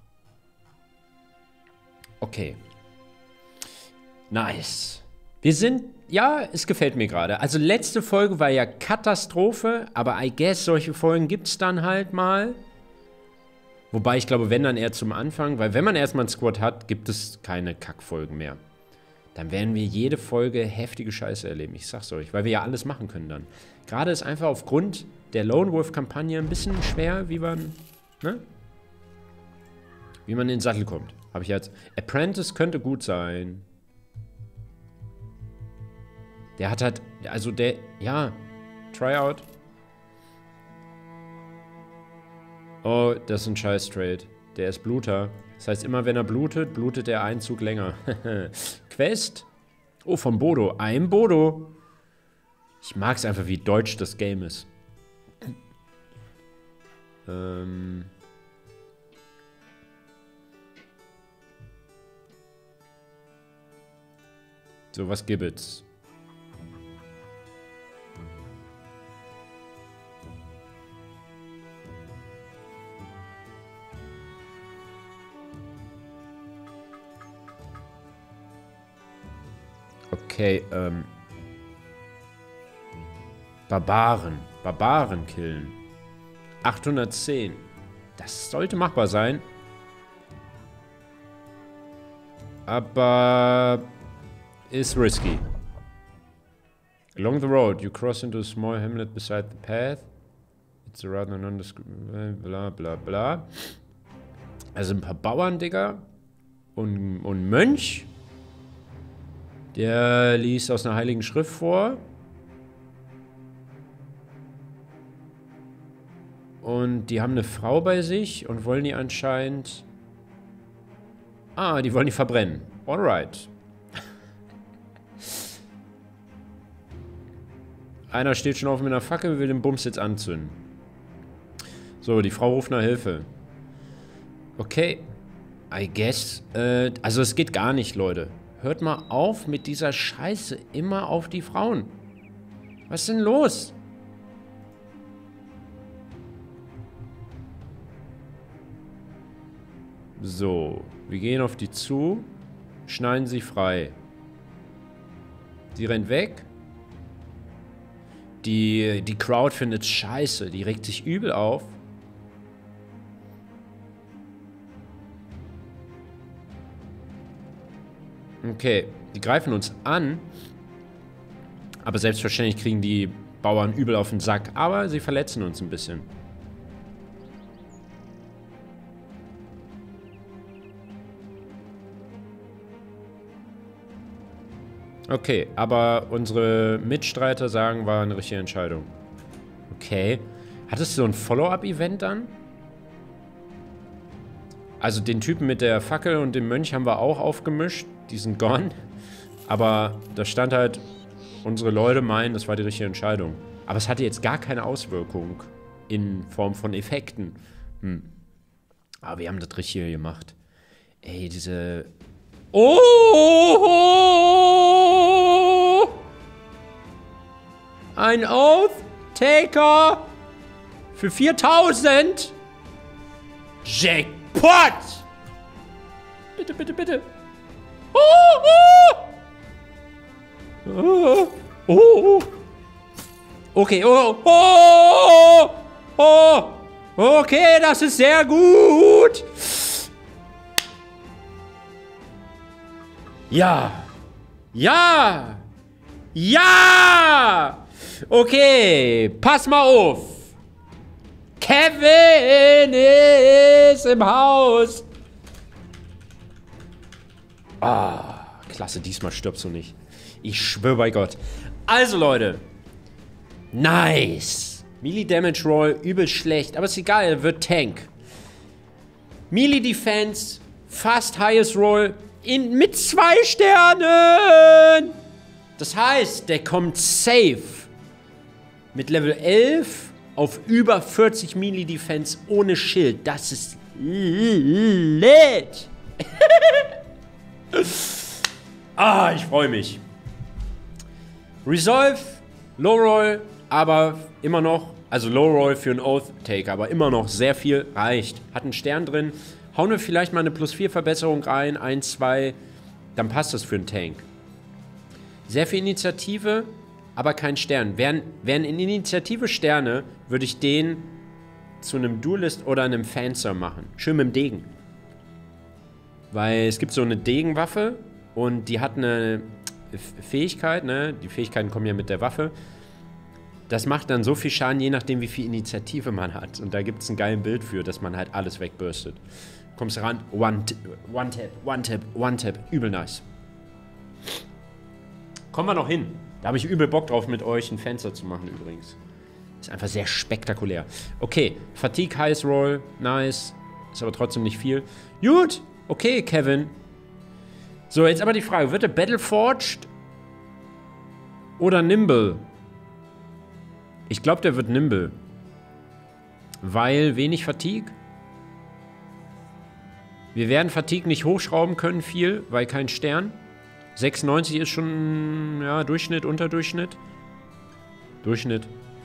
Okay. Nice. Wir sind... Ja, es gefällt mir gerade. Also letzte Folge war ja Katastrophe, aber I guess solche Folgen gibt's dann halt mal. Wobei ich glaube, wenn dann eher zum Anfang, weil wenn man erstmal einen Squad hat, gibt es keine Kackfolgen mehr. Dann werden wir jede Folge heftige Scheiße erleben, ich sag's euch, weil wir ja alles machen können dann. Gerade ist einfach aufgrund der Lone Wolf-Kampagne ein bisschen schwer, wie man, ne? Wie man in den Sattel kommt. Habe ich jetzt. Apprentice könnte gut sein. Der hat halt, also der, ja, Tryout. Oh, das ist ein Scheiß-Trade. Der ist Bluter. Das heißt, immer wenn er blutet, blutet der einen Zug länger. Quest. Oh, von Bodo. Ein Bodo. Ich mag es einfach, wie deutsch das Game ist. ähm... So, was gibt's? Okay, ähm... Barbaren. Barbaren killen. achthundertzehn. Das sollte machbar sein. Aber... ist risky. Along the road, you cross into a small hamlet beside the path. It's a rather nondescript... bla bla bla. Also ein paar Bauern, Digga. Und, und ein Mönch. Der liest aus einer heiligen Schrift vor. Und die haben eine Frau bei sich und wollen die anscheinend... Ah, die wollen die verbrennen. Alright. Einer steht schon auf mit einer Fackel, will den Bums jetzt anzünden. So, die Frau ruft nach Hilfe. Okay. I guess. Äh, also es geht gar nicht, Leute. Hört mal auf mit dieser Scheiße. Immer auf die Frauen. Was ist denn los? So. Wir gehen auf die zu. Schneiden sie frei. Sie rennt weg. Die, die Crowd findet scheiße. Die regt sich übel auf. Okay, die greifen uns an. Aber selbstverständlich kriegen die Bauern übel auf den Sack. Aber sie verletzen uns ein bisschen. Okay, aber unsere Mitstreiter sagen, war eine richtige Entscheidung. Okay. Hattest du so ein Follow-up-Event dann? Also den Typen mit der Fackel und dem Mönch haben wir auch aufgemischt. Die sind gone. Aber da stand halt, unsere Leute meinen, das war die richtige Entscheidung. Aber es hatte jetzt gar keine Auswirkung in Form von Effekten. Hm. Aber wir haben das richtig gemacht. Ey, diese... Oh! Ein Oath-Taker für viertausend. Jackpot! Bitte, bitte, bitte. Oh, oh. Oh, oh. Okay, oh, oh, oh. Okay, das ist sehr gut. Ja. Ja. Ja. Okay, pass mal auf. Kevin ist im Haus. Ah, klasse, diesmal stirbst du nicht. Ich schwöre bei Gott. Also, Leute. Nice. Melee Damage Roll, übel schlecht. Aber ist egal, er wird Tank. Melee Defense, fast Highest Roll in, mit zwei Sternen. Das heißt, der kommt safe mit Level elf auf über vierzig Melee Defense ohne Schild. Das ist lit. Ah, ich freue mich. Resolve, Low Roll, aber immer noch, also Low Roll für einen Oath Taker, aber immer noch sehr viel reicht. Hat einen Stern drin. Hauen wir vielleicht mal eine plus vier Verbesserung rein, eins, zwei, dann passt das für einen Tank. Sehr viel Initiative, aber kein Stern. Wären, wären in Initiative Sterne, würde ich den zu einem Duelist oder einem Fencer machen. Schön mit dem Degen. Weil es gibt so eine Degenwaffe und die hat eine Fähigkeit, ne? Die Fähigkeiten kommen ja mit der Waffe. Das macht dann so viel Schaden, je nachdem, wie viel Initiative man hat. Und da gibt es ein geiles Bild für, dass man halt alles wegbürstet. Kommst ran, one, one tap, one tap, one tap. Übel nice. Kommen wir noch hin. Da habe ich übel Bock drauf, mit euch ein Fenster zu machen übrigens. Ist einfach sehr spektakulär. Okay, Fatigue, Highest Roll, nice. Ist aber trotzdem nicht viel. Gut, okay, Kevin. So, jetzt aber die Frage, wird der Battleforged oder Nimble? Ich glaube, der wird Nimble. Weil wenig Fatigue. Wir werden Fatigue nicht hochschrauben können viel, weil kein Stern. sechsundneunzig ist schon, ja, Durchschnitt, Unterdurchschnitt. Durchschnitt.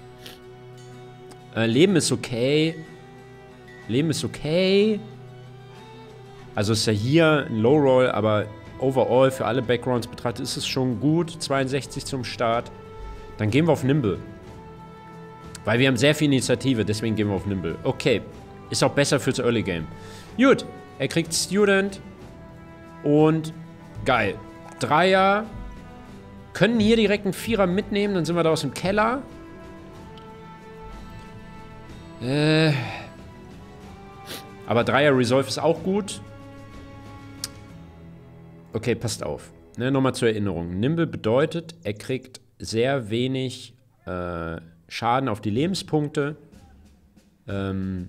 Äh, Leben ist okay. Leben ist okay. Also ist ja hier ein Low Roll, aber overall für alle Backgrounds betrachtet ist es schon gut. zweiundsechzig zum Start. Dann gehen wir auf Nimble. Weil wir haben sehr viel Initiative, deswegen gehen wir auf Nimble. Okay. Ist auch besser fürs Early Game. Gut. Er kriegt Student. Und geil. Dreier. Können hier direkt einen Vierer mitnehmen, dann sind wir da aus dem Keller. Äh. Aber Dreier Resolve ist auch gut. Okay, passt auf. Ne, nochmal zur Erinnerung. Nimble bedeutet, er kriegt sehr wenig äh, Schaden auf die Lebenspunkte. Ähm,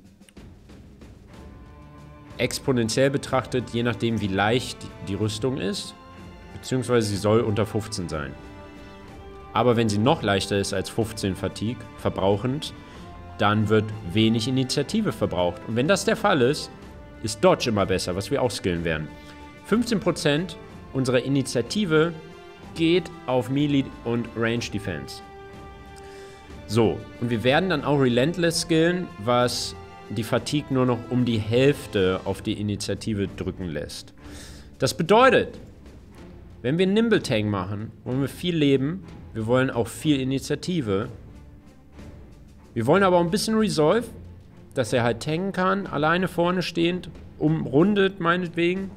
exponentiell betrachtet, je nachdem wie leicht die, die Rüstung ist. Beziehungsweise sie soll unter fünfzehn sein. Aber wenn sie noch leichter ist als fünfzehn Fatigue, verbrauchend, dann wird wenig Initiative verbraucht. Und wenn das der Fall ist, ist Dodge immer besser, was wir auch skillen werden. fünfzehn Prozent unserer Initiative geht auf Melee und Range Defense. So, und wir werden dann auch Relentless skillen, was die Fatigue nur noch um die Hälfte auf die Initiative drücken lässt. Das bedeutet, wenn wir Nimble Tank machen, wollen wir viel Leben, wir wollen auch viel Initiative. Wir wollen aber auch ein bisschen Resolve, dass er halt tanken kann, alleine vorne stehend, umrundet meinetwegen.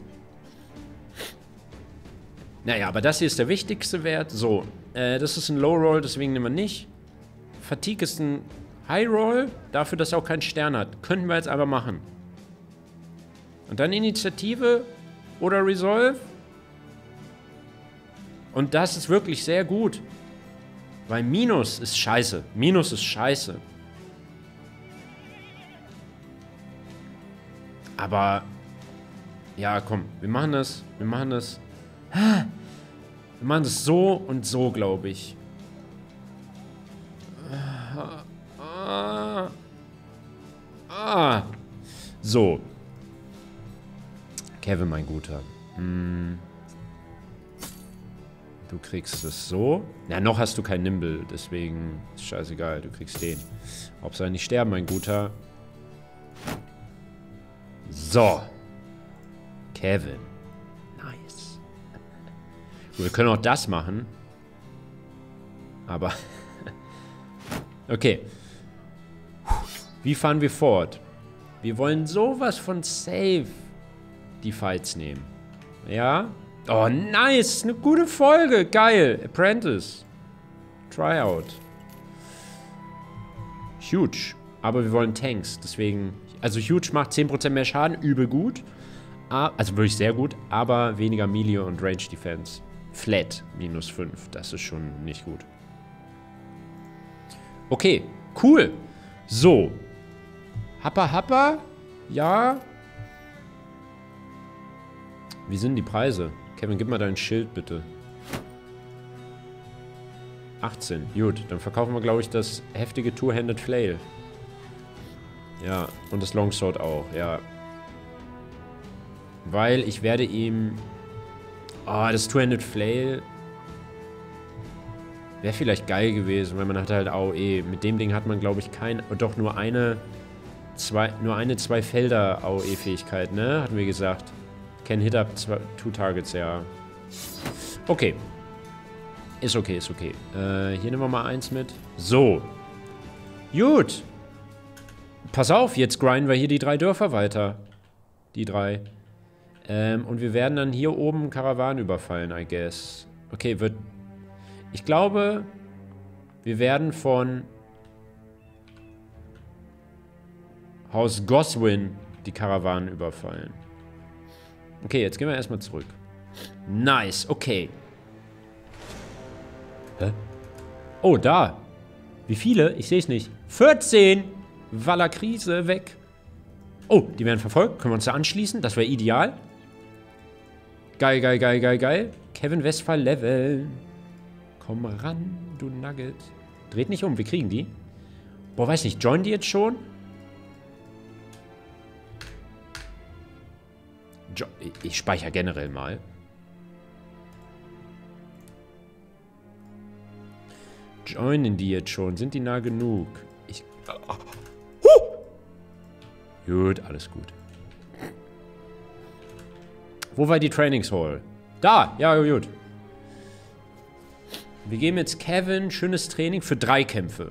Naja, aber das hier ist der wichtigste Wert. So, äh, das ist ein Low Roll, deswegen nehmen wir nicht. Fatigue ist ein High Roll, dafür, dass er auch keinen Stern hat. Könnten wir jetzt aber machen. Und dann Initiative oder Resolve. Und das ist wirklich sehr gut. Weil Minus ist scheiße. Minus ist scheiße. Aber, ja, komm, wir machen das. Wir machen das. Wir machen das so und so, glaube ich. Ah. Ah. So. Kevin, mein Guter. Hm. Du kriegst es so. Na, noch hast du kein Nimble, deswegen ist scheißegal, du kriegst den. Hauptsache nicht sterben, mein Guter. So. Kevin. Nice. Gut, wir können auch das machen. Aber... Okay. Wie fahren wir fort? Wir wollen sowas von safe die Fights nehmen. Ja? Oh, nice. Eine gute Folge. Geil. Apprentice. Tryout. Huge. Aber wir wollen Tanks. Deswegen... Also Huge macht zehn Prozent mehr Schaden. Übel gut. Also wirklich sehr gut. Aber weniger Melee und Range Defense. Flat. minus fünf. Das ist schon nicht gut. Okay. Cool. So. Happa Happa. Ja. Wie sind die Preise? Kevin, gib mal dein Schild, bitte. achtzehn. Gut, dann verkaufen wir, glaube ich, das heftige Two-Handed Flail. Ja, und das Longsword auch, ja. Weil ich werde ihm... Oh, das Two-Handed Flail... Wäre vielleicht geil gewesen, weil man hat halt A O E. Mit dem Ding hat man, glaube ich, kein... Doch, nur eine... Zwei, nur eine Zwei-Felder-A O E-Fähigkeit, ne? Hatten wir gesagt. Can hit up two targets, ja. Okay. Ist okay, ist okay. Äh, hier nehmen wir mal eins mit. So. Gut. pass auf, jetzt grinden wir hier die drei Dörfer weiter. Die drei. Ähm, und wir werden dann hier oben Karawanen überfallen, I guess. Okay, wird... Ich glaube, wir werden von Haus Goswin die Karawanen überfallen. Okay, jetzt gehen wir erstmal zurück. Nice, okay. Hä? Oh, da. Wie viele? Ich sehe es nicht. vierzehn! Valakrise weg. Oh, die werden verfolgt. Können wir uns da anschließen? Das wäre ideal. Geil, geil, geil, geil, geil. Kevin Westphal leveln. Komm ran, du Nugget. Dreht nicht um, wir kriegen die. Boah, weiß nicht, joinen die jetzt schon? Jo ich speichere generell mal. Joinen die jetzt schon? Sind die nah genug? Ich... Oh. Huh. Gut, alles gut. Wo war die Trainingshall? Da! Ja, gut. Wir geben jetzt Kevin schönes Training für drei Kämpfe.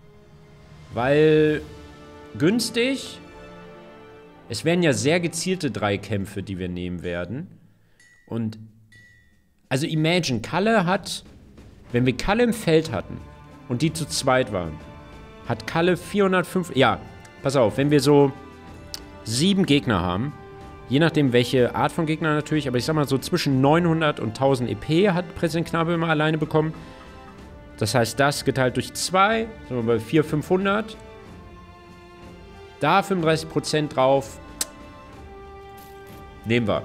Weil günstig. Es werden ja sehr gezielte drei Kämpfe, die wir nehmen werden. Und also imagine, Kalle hat, wenn wir Kalle im Feld hatten und die zu zweit waren, hat Kalle vierhundertfünf, ja, pass auf, wenn wir so sieben Gegner haben, je nachdem welche Art von Gegner natürlich, aber ich sag mal so zwischen neunhundert und tausend E P hat Präsident Knabe immer alleine bekommen. Das heißt, das geteilt durch zwei, sind wir bei vierhundert, fünfhundert. Da fünfunddreißig Prozent drauf. Nehmen wir.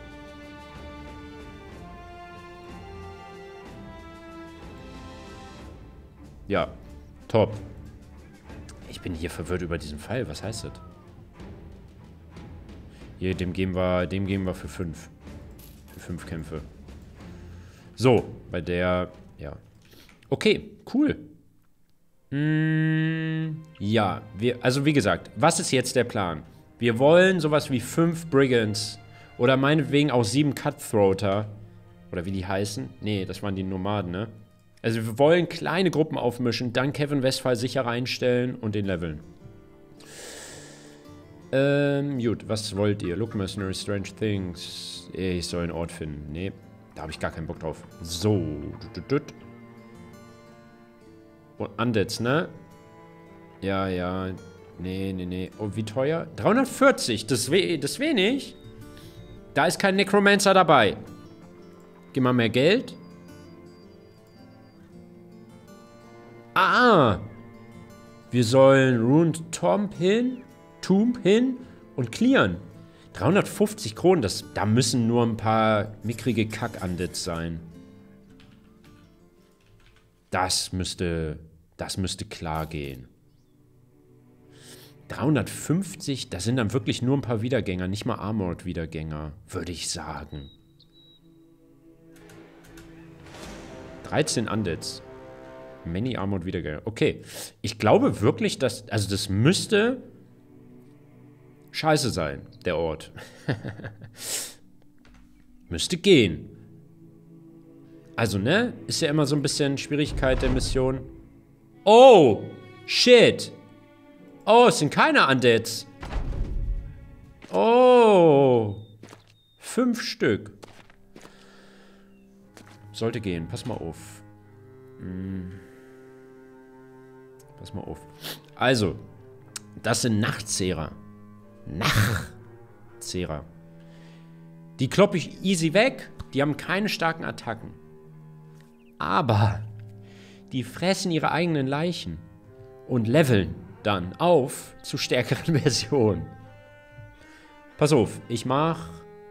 Ja, top. Ich bin hier verwirrt über diesen Pfeil. Was heißt das? Hier, dem geben wir, dem geben wir für fünf. Für fünf Kämpfe. So, bei der, ja. Okay, cool. Mm, ja, wir, also wie gesagt, was ist jetzt der Plan? Wir wollen sowas wie fünf Brigands oder meinetwegen auch sieben Cutthroater. Oder wie die heißen. Nee, das waren die Nomaden, ne? Also wir wollen kleine Gruppen aufmischen, dann Kevin Westphal sicher reinstellen und den leveln. Ähm, gut, was wollt ihr? Look, Mercenary, Strange Things. Ich soll einen Ort finden. Nee, da habe ich gar keinen Bock drauf. So. Und Undeads, ne? Ja, ja. Nee, nee, nee. Oh, wie teuer? dreihundertvierzig. Das ist we das wenig. Da ist kein Necromancer dabei. Gib mal mehr Geld. Ah. Wir sollen Ruined Tomb hin. Tomb hin und clearen. dreihundertfünfzig Kronen, das, da müssen nur ein paar mickrige Kack-Undeads sein. Das müsste, das müsste klar gehen. dreihundertfünfzig, das sind dann wirklich nur ein paar Wiedergänger, nicht mal Armored-Wiedergänger, würde ich sagen. dreizehn Undeads. Many Armored-Wiedergänger. Okay. Ich glaube wirklich, dass, also das müsste scheiße sein, der Ort. Müsste gehen. Also, ne? Ist ja immer so ein bisschen Schwierigkeit der Mission. Oh! Shit! Oh, es sind keine Undeads. Oh! Fünf Stück. Sollte gehen. Pass mal auf. Hm. Pass mal auf. Also, das sind Nachtzehrer. Nachtzehrer. Die kloppe ich easy weg. Die haben keine starken Attacken. Aber die fressen ihre eigenen Leichen und leveln dann auf zu stärkeren Versionen. Pass auf, ich mach...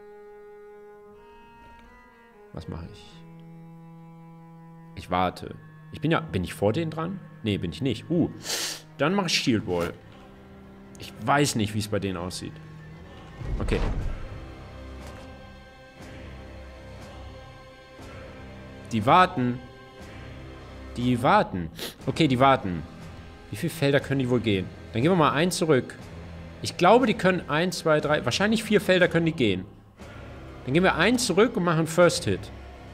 Was mache ich? Ich warte. Ich bin ja... Bin ich vor denen dran? Nee, bin ich nicht. Uh, dann mache ich Shield Wall. Ich weiß nicht, wie es bei denen aussieht. Okay. Die warten. Die warten. Okay, die warten. Wie viele Felder können die wohl gehen? Dann gehen wir mal ein zurück. Ich glaube, die können eins, zwei, drei... Wahrscheinlich vier Felder können die gehen. Dann gehen wir ein zurück und machen First Hit.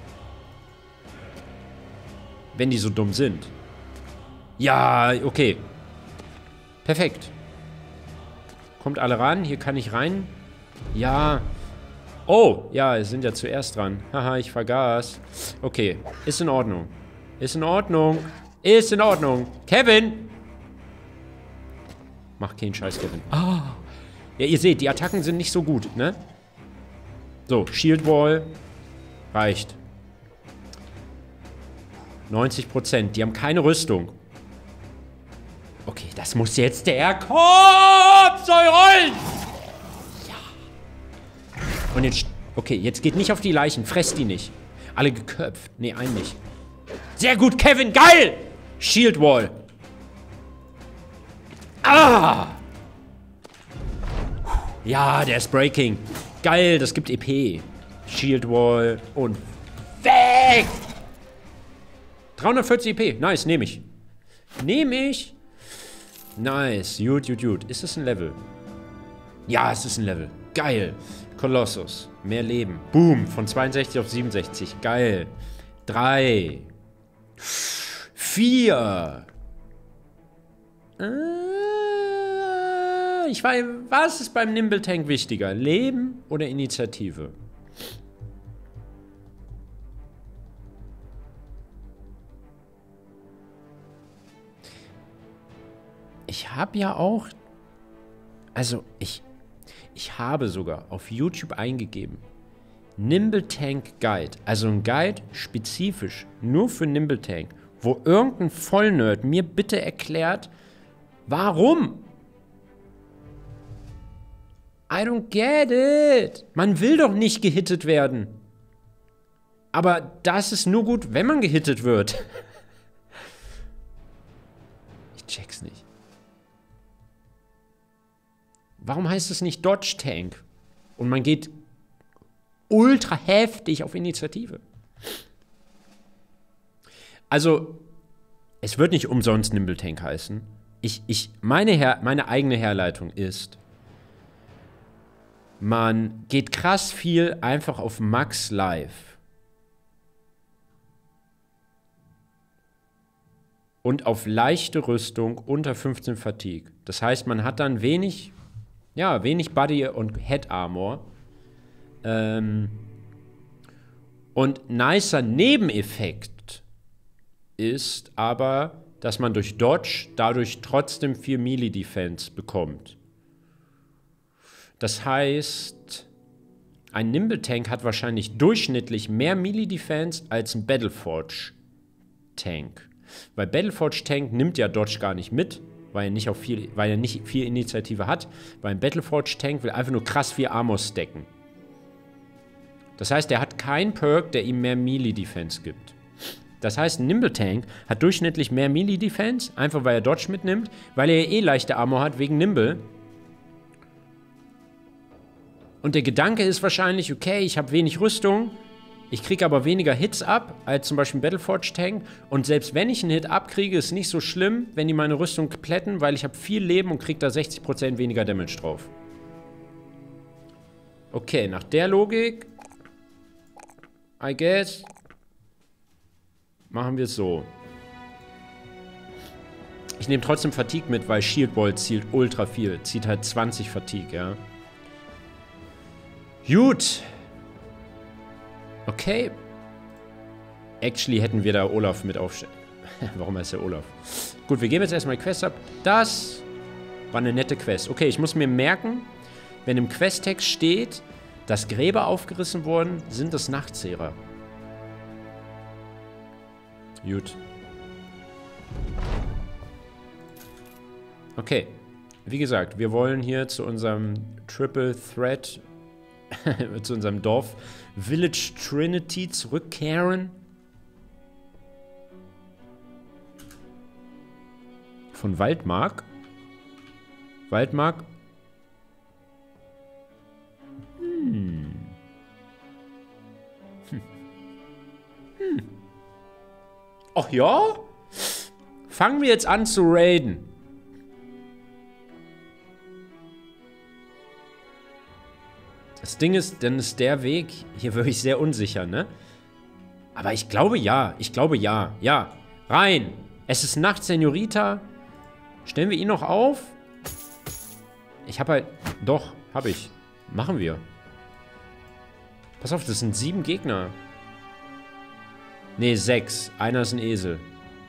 Wenn die so dumm sind. Ja, okay. Perfekt. Kommt alle ran. Hier kann ich rein. Ja. Oh, ja, wir sind ja zuerst dran. Haha, ich vergaß. Okay, ist in Ordnung. Ist in Ordnung. Ist in Ordnung. Kevin! Mach keinen Scheiß, Kevin. Ah. Ja, ihr seht, die Attacken sind nicht so gut, ne? So, Shield Wall. Reicht. neunzig Prozent. Die haben keine Rüstung. Okay, das muss jetzt der Kopf soll rollen! Ja. Und jetzt... Okay, jetzt geht nicht auf die Leichen. Fresst die nicht. Alle geköpft. Nee, einen nicht. Sehr gut, Kevin. Geil! Shield Wall. Ah! Ja, der ist breaking. Geil, das gibt E P. Shield Wall und weg! dreihundertvierzig E P. Nice, nehme ich. Nehme ich. Nice. Gut, gut, gut. Ist es ein Level? Ja, es ist ein Level. Geil. Kolossus. Mehr Leben. Boom. Von zweiundsechzig auf siebenundsechzig. Geil. Drei. Vier. Äh, ich weiß, was ist beim Nimble Tank wichtiger? Leben oder Initiative? Ich habe ja auch, also ich, ich habe sogar auf YouTube eingegeben, Nimble Tank Guide, also ein Guide spezifisch nur für Nimble Tank, wo irgendein Vollnerd mir bitte erklärt, warum? I don't get it. Man will doch nicht gehittet werden. Aber das ist nur gut, wenn man gehittet wird. Ich check's nicht. Warum heißt es nicht Dodge Tank? Und man geht ultra heftig auf Initiative. Also, es wird nicht umsonst Nimble Tank heißen. Ich, ich, meine, Her meine eigene Herleitung ist, man geht krass viel einfach auf Max Life. Und auf leichte Rüstung unter fünfzehn Fatigue. Das heißt, man hat dann wenig, ja, wenig Body- und Head-Armor. Ähm, und nicer Nebeneffekt ist aber, dass man durch Dodge dadurch trotzdem viel Melee-Defense bekommt. Das heißt, ein Nimble Tank hat wahrscheinlich durchschnittlich mehr Melee-Defense als ein Battleforge Tank. Weil Battleforge Tank nimmt ja Dodge gar nicht mit, weil er nicht, auf viel, weil er nicht viel Initiative hat. Weil ein Battleforge Tank will einfach nur krass viel Armor stacken. Das heißt, er hat keinen Perk, der ihm mehr Melee-Defense gibt. Das heißt, ein Nimble Tank hat durchschnittlich mehr Melee-Defense, einfach weil er Dodge mitnimmt, weil er eh leichte Armor hat wegen Nimble. Und der Gedanke ist wahrscheinlich, okay, ich habe wenig Rüstung, ich kriege aber weniger Hits ab, als zum Beispiel ein Battleforge Tank. Und selbst wenn ich einen Hit abkriege, ist nicht so schlimm, wenn die meine Rüstung plätten, weil ich habe viel Leben und kriege da sechzig Prozent weniger Damage drauf. Okay, nach der Logik, I guess, machen wir es so. Ich nehme trotzdem Fatigue mit, weil Shield Wall zielt ultra viel. Zieht halt zwanzig Fatigue, ja. Gut. Okay. Actually hätten wir da Olaf mit aufstellen. Warum heißt der Olaf? Gut, wir geben jetzt erstmal die Quest ab. Das war eine nette Quest. Okay, ich muss mir merken, wenn im Questtext steht, dass Gräber aufgerissen wurden, sind das Nachtzehrer. Gut. Okay. Wie gesagt, wir wollen hier zu unserem Triple Threat zu unserem Dorf Village Trinity zurückkehren. Von Waldmark. Waldmark. Hm. Hm. Hm. Ach ja? Fangen wir jetzt an zu raiden. Das Ding ist, dann ist der Weg hier wirklich sehr unsicher, ne? Aber ich glaube ja. Ich glaube ja. Ja. Rein. Es ist Nacht, Senorita. Stellen wir ihn noch auf? Ich habe halt... Doch, habe ich. Machen wir. Pass auf, das sind sieben Gegner. Nee, sechs. Einer ist ein Esel.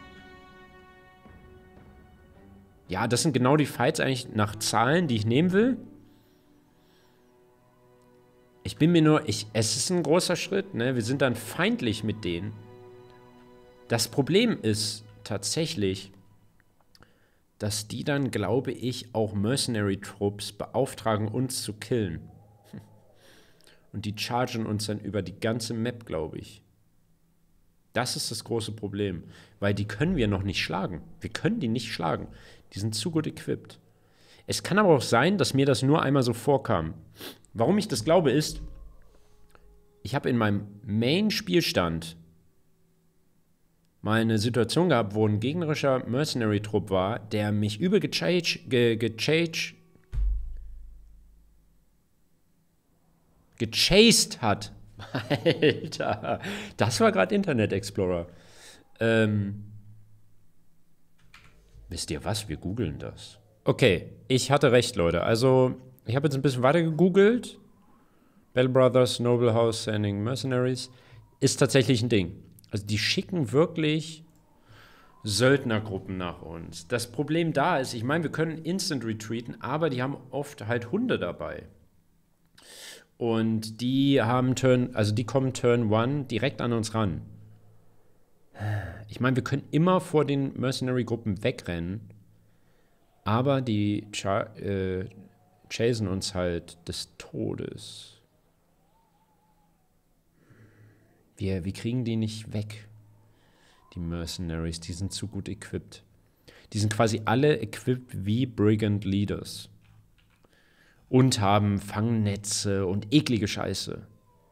Ja, das sind genau die Fights eigentlich nach Zahlen, die ich nehmen will. Ich bin mir nur... Ich, es ist ein großer Schritt, ne? Wir sind dann feindlich mit denen. Das Problem ist tatsächlich, dass die dann, glaube ich, auch Mercenary-Trupps beauftragen, uns zu killen. Und die chargen uns dann über die ganze Map, glaube ich. Das ist das große Problem. Weil die können wir noch nicht schlagen. Wir können die nicht schlagen. Die sind zu gut equipped. Es kann aber auch sein, dass mir das nur einmal so vorkam. Warum ich das glaube, ist, ich habe in meinem Main-Spielstand mal eine Situation gehabt, wo ein gegnerischer Mercenary-Trupp war, der mich übel gechaged, ge, gechaged, gechased hat. Alter, das war gerade Internet Explorer. Ähm, wisst ihr was? Wir googeln das. Okay, ich hatte recht, Leute. Also, ich habe jetzt ein bisschen weiter gegoogelt. Bell Brothers, Noble House, Sending Mercenaries. Ist tatsächlich ein Ding. Also, die schicken wirklich Söldnergruppen nach uns. Das Problem da ist, ich meine, wir können instant retreaten, aber die haben oft halt Hunde dabei. Und die haben Turn, also die kommen Turn one direkt an uns ran. Ich meine, wir können immer vor den Mercenary-Gruppen wegrennen, aber die Char äh, chasen uns halt des Todes. Wir, wir kriegen die nicht weg, die Mercenaries, die sind zu gut equipped. Die sind quasi alle equipped wie Brigand Leaders. Und haben Fangnetze und eklige Scheiße.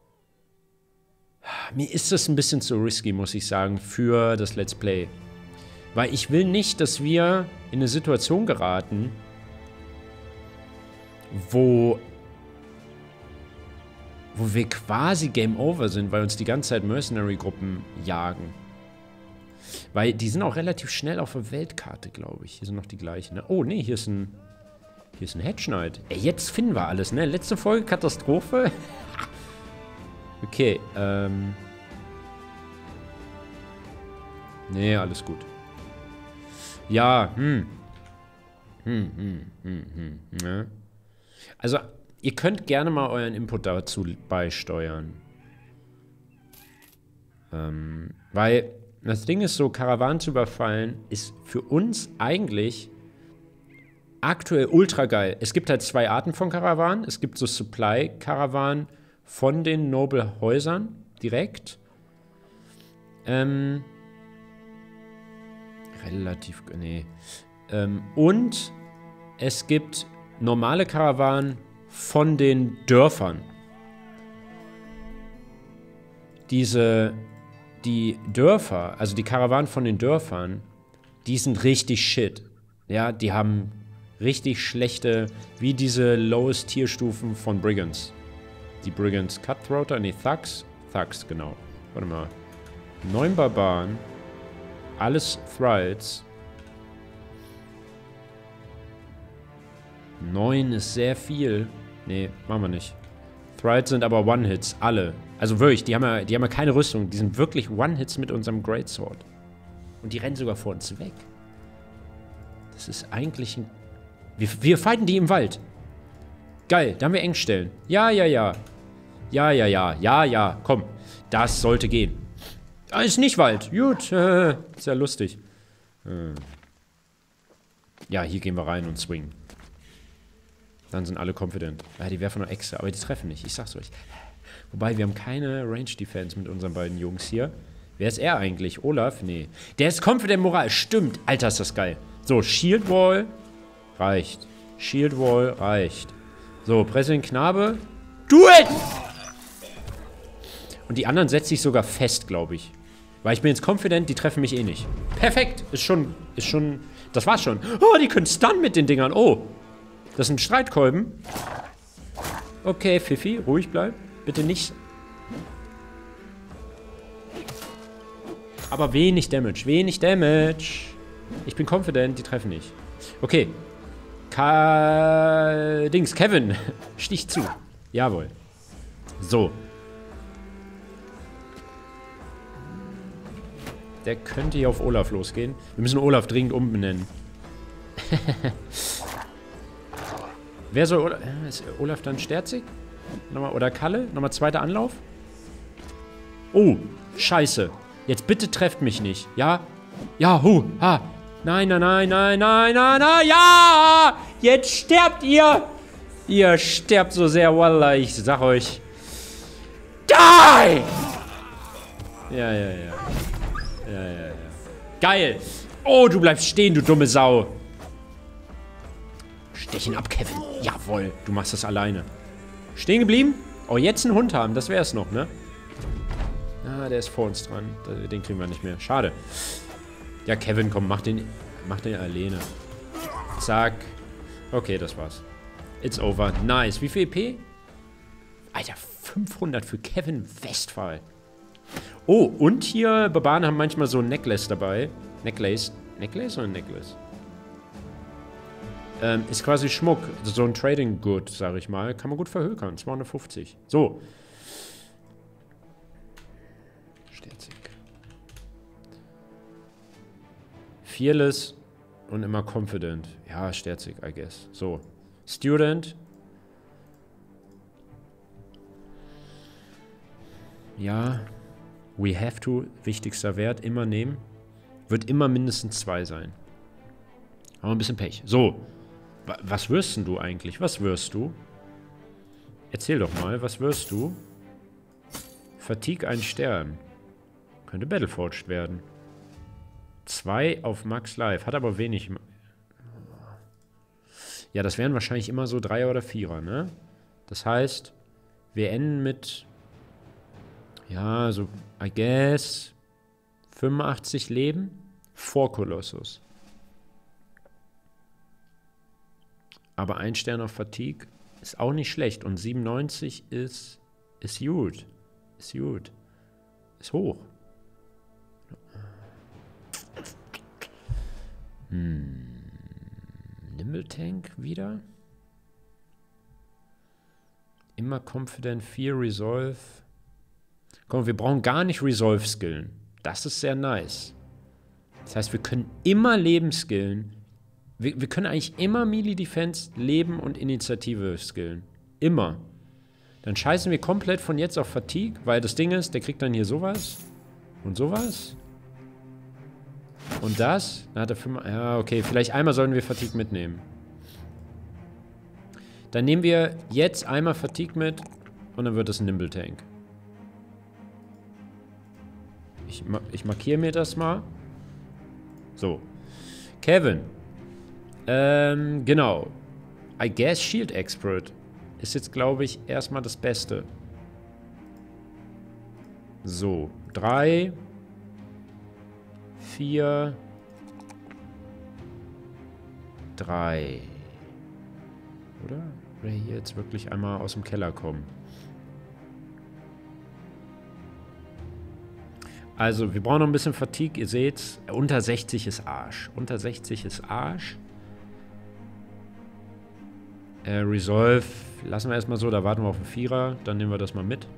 Mir ist das ein bisschen zu risky, muss ich sagen, für das Let's Play. Weil ich will nicht, dass wir in eine Situation geraten, wo, wo wir quasi Game Over sind, weil uns die ganze Zeit Mercenary-Gruppen jagen. Weil die sind auch relativ schnell auf der Weltkarte, glaube ich. Hier sind noch die gleichen. Ne? Oh, nee, hier ist ein... Hier ist ein Hedge Knight. Ey, jetzt finden wir alles, ne? Letzte Folge Katastrophe. Okay, ähm... Nee, alles gut. Ja, hm. Hm, hm, hm, hm, ne? Also, ihr könnt gerne mal euren Input dazu beisteuern. Ähm, weil das Ding ist so, Karawanen zu überfallen, ist für uns eigentlich aktuell ultra geil. Es gibt halt zwei Arten von Karawanen. Es gibt so Supply-Karawanen von den Noble-Häusern direkt. Ähm, relativ, nee. Ähm, und es gibt normale Karawanen von den Dörfern. Diese, die Dörfer, also die Karawanen von den Dörfern, die sind richtig shit. Ja, die haben richtig schlechte, wie diese Lowest-Tierstufen von Brigands. Die Brigands Cutthroater, nee, Thugs. Thugs, genau. Warte mal. Neun Barbaren. Alles Thrides. Neun ist sehr viel. Nee, machen wir nicht. Thrides sind aber One-Hits, alle. Also wirklich, die haben, ja, die haben ja keine Rüstung. Die sind wirklich One-Hits mit unserem Greatsword. Und die rennen sogar vor uns weg. Das ist eigentlich ein... Wir, wir fighten die im Wald. Geil, da haben wir Engstellen. Ja, ja, ja. Ja, ja, ja. Ja, ja. Komm. Das sollte gehen. Ah, ist nicht Wald. Gut. Äh, ist ja lustig. Äh. Ja, hier gehen wir rein und swingen. Dann sind alle confident. Ja, die werfen nur extra, aber die treffen nicht. Ich sag's euch. Wobei, wir haben keine Range Defense mit unseren beiden Jungs hier. Wer ist er eigentlich? Olaf? Nee. Der ist confident Moral. Stimmt. Alter, ist das geil. So, Shield Wall. Reicht. Shield Wall reicht. So, Pressing Knabe. Do it! Und die anderen setze ich sogar fest, glaube ich. Weil ich bin jetzt confident, die treffen mich eh nicht. Perfekt. Ist schon, ist schon, das war's schon. Oh, die können stunnen mit den Dingern. Oh. Das sind Streitkolben. Okay, Fifi, ruhig bleib. Bitte nicht. Aber wenig Damage, wenig Damage. Ich bin confident, die treffen nicht. Okay. Ka Dings, Kevin. Stich zu. Jawohl. So. Der könnte hier auf Olaf losgehen. Wir müssen Olaf dringend umbenennen. Wer soll Olaf... Ist Olaf dann Sterzig? Nochmal, oder Kalle? Nochmal zweiter Anlauf? Oh, scheiße. Jetzt bitte trefft mich nicht. Ja? Ja, hu, ha. Nein, nein, nein, nein, nein, nein, nein, ja! Jetzt sterbt ihr! Ihr sterbt so sehr, wallah, ich sag euch. Die! Ja, ja, ja. Ja, ja, ja. Geil! Oh, du bleibst stehen, du dumme Sau. Stech ihn ab, Kevin. Jawohl, du machst das alleine. Stehen geblieben? Oh, jetzt einen Hund haben, das wär's noch, ne? Ah, der ist vor uns dran. Den kriegen wir nicht mehr. Schade. Ja, Kevin, komm, mach den, mach den alleine. Zack. Okay, das war's. It's over. Nice. Wie viel E P? Alter, fünfhundert für Kevin Westphal. Oh, und hier, Barbaren haben manchmal so ein Necklace dabei. Necklace. Necklace oder Necklace? Ähm, ist quasi Schmuck. So ein Trading Good, sag ich mal. Kann man gut verhökern. zweihundertfünfzig. So. Sterzig. Fearless und immer confident. Ja, Sterzig, I guess. So. Student. Ja. We have to. Wichtigster Wert. Immer nehmen. Wird immer mindestens zwei sein. Aber ein bisschen Pech. So. Was wirst denn du eigentlich? Was wirst du? Erzähl doch mal. Was wirst du? Fatigue ein Stern. Könnte Battleforged werden. Zwei auf Max Life. Hat aber wenig... Ja, das wären wahrscheinlich immer so Dreier oder Vierer, ne? Das heißt, wir enden mit... Ja, so, I guess... fünfundachtzig Leben vor Kolossus. Aber ein Stern auf Fatigue ist auch nicht schlecht. Und siebenundneunzig ist... Ist gut. Ist gut. Ist hoch. Hm. Nimble Tank wieder. Immer Confident, vier Resolve. Komm, wir brauchen gar nicht Resolve skillen. Das ist sehr nice. Das heißt, wir können immer Leben skillen. Wir, wir können eigentlich immer Melee Defense, Leben und Initiative skillen. Immer. Dann scheißen wir komplett von jetzt auf Fatigue, weil das Ding ist, der kriegt dann hier sowas und sowas. Und das, dann hat er fünf... Ja, okay, vielleicht einmal sollten wir Fatigue mitnehmen. Dann nehmen wir jetzt einmal Fatigue mit und dann wird das ein Nimble Tank. Ich, ich markiere mir das mal. So. Kevin. Ähm, genau. I guess Shield Expert ist jetzt, glaube ich, erstmal das Beste. So. Drei. Vier. Drei. Oder? Oder hier jetzt wirklich einmal aus dem Keller kommen. Also, wir brauchen noch ein bisschen Fatigue. Ihr seht's, unter sechzig ist Arsch. Unter sechzig ist Arsch. Äh, Resolve lassen wir erstmal so. Da warten wir auf einen Vierer. Dann nehmen wir das mal mit.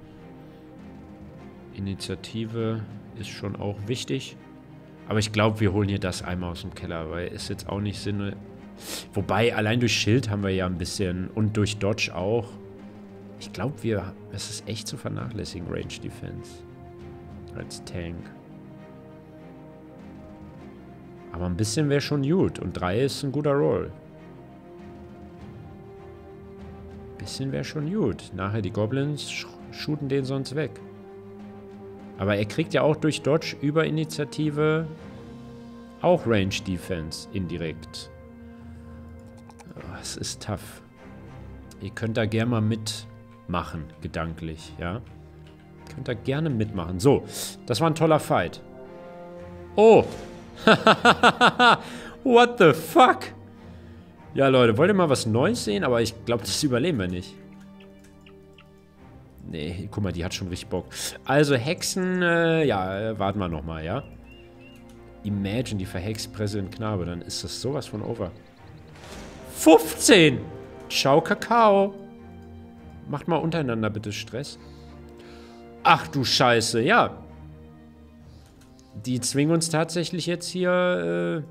Initiative ist schon auch wichtig. Aber ich glaube, wir holen hier das einmal aus dem Keller, weil ist jetzt auch nicht Sinn. Wobei, allein durch Schild haben wir ja ein bisschen und durch Dodge auch. Ich glaube, wir. Es ist echt zu vernachlässigen, Range Defense. Als Tank. Aber ein bisschen wäre schon gut. Und drei ist ein guter Roll. Ein bisschen wäre schon gut. Nachher die Goblins sh shooten den sonst weg. Aber er kriegt ja auch durch Dodge über Initiative auch Range Defense indirekt. Oh, es ist tough. Ihr könnt da gerne mal mitmachen, gedanklich, ja. Könnt ihr gerne mitmachen. So, das war ein toller Fight. Oh. What the fuck? Ja, Leute, wollt ihr mal was Neues sehen? Aber ich glaube, das überleben wir nicht. Nee, guck mal, die hat schon richtig Bock. Also, Hexen, äh, ja, äh, warten wir nochmal, ja? Imagine, die verhext Präsident Knabe, dann ist das sowas von over. fünfzehn. Ciao, Kakao. Macht mal untereinander bitte Stress. Ach du Scheiße, ja. Die zwingen uns tatsächlich jetzt hier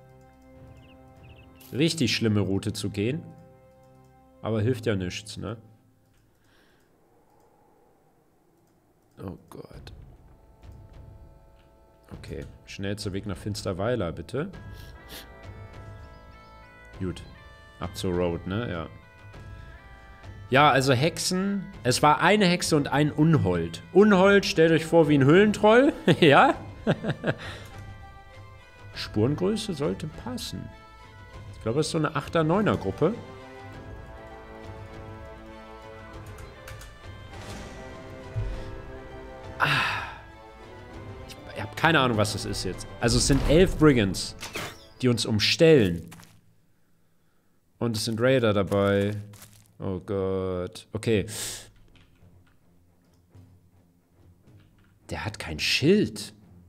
äh, richtig schlimme Route zu gehen. Aber hilft ja nichts, ne? Oh Gott. Okay, schnellster Weg nach Finsterweiler, bitte. Gut. Ab zur Road, ne? Ja. Ja, also Hexen. Es war eine Hexe und ein Unhold. Unhold, stellt euch vor wie ein Höhlentroll. Ja? Spurengröße sollte passen. Ich glaube, es ist so eine achter neuner Gruppe. Ah. Ich, ich habe keine Ahnung, was das ist jetzt. Also es sind elf Brigands, die uns umstellen. Und es sind Raider dabei. Oh Gott. Okay. Der hat kein Schild.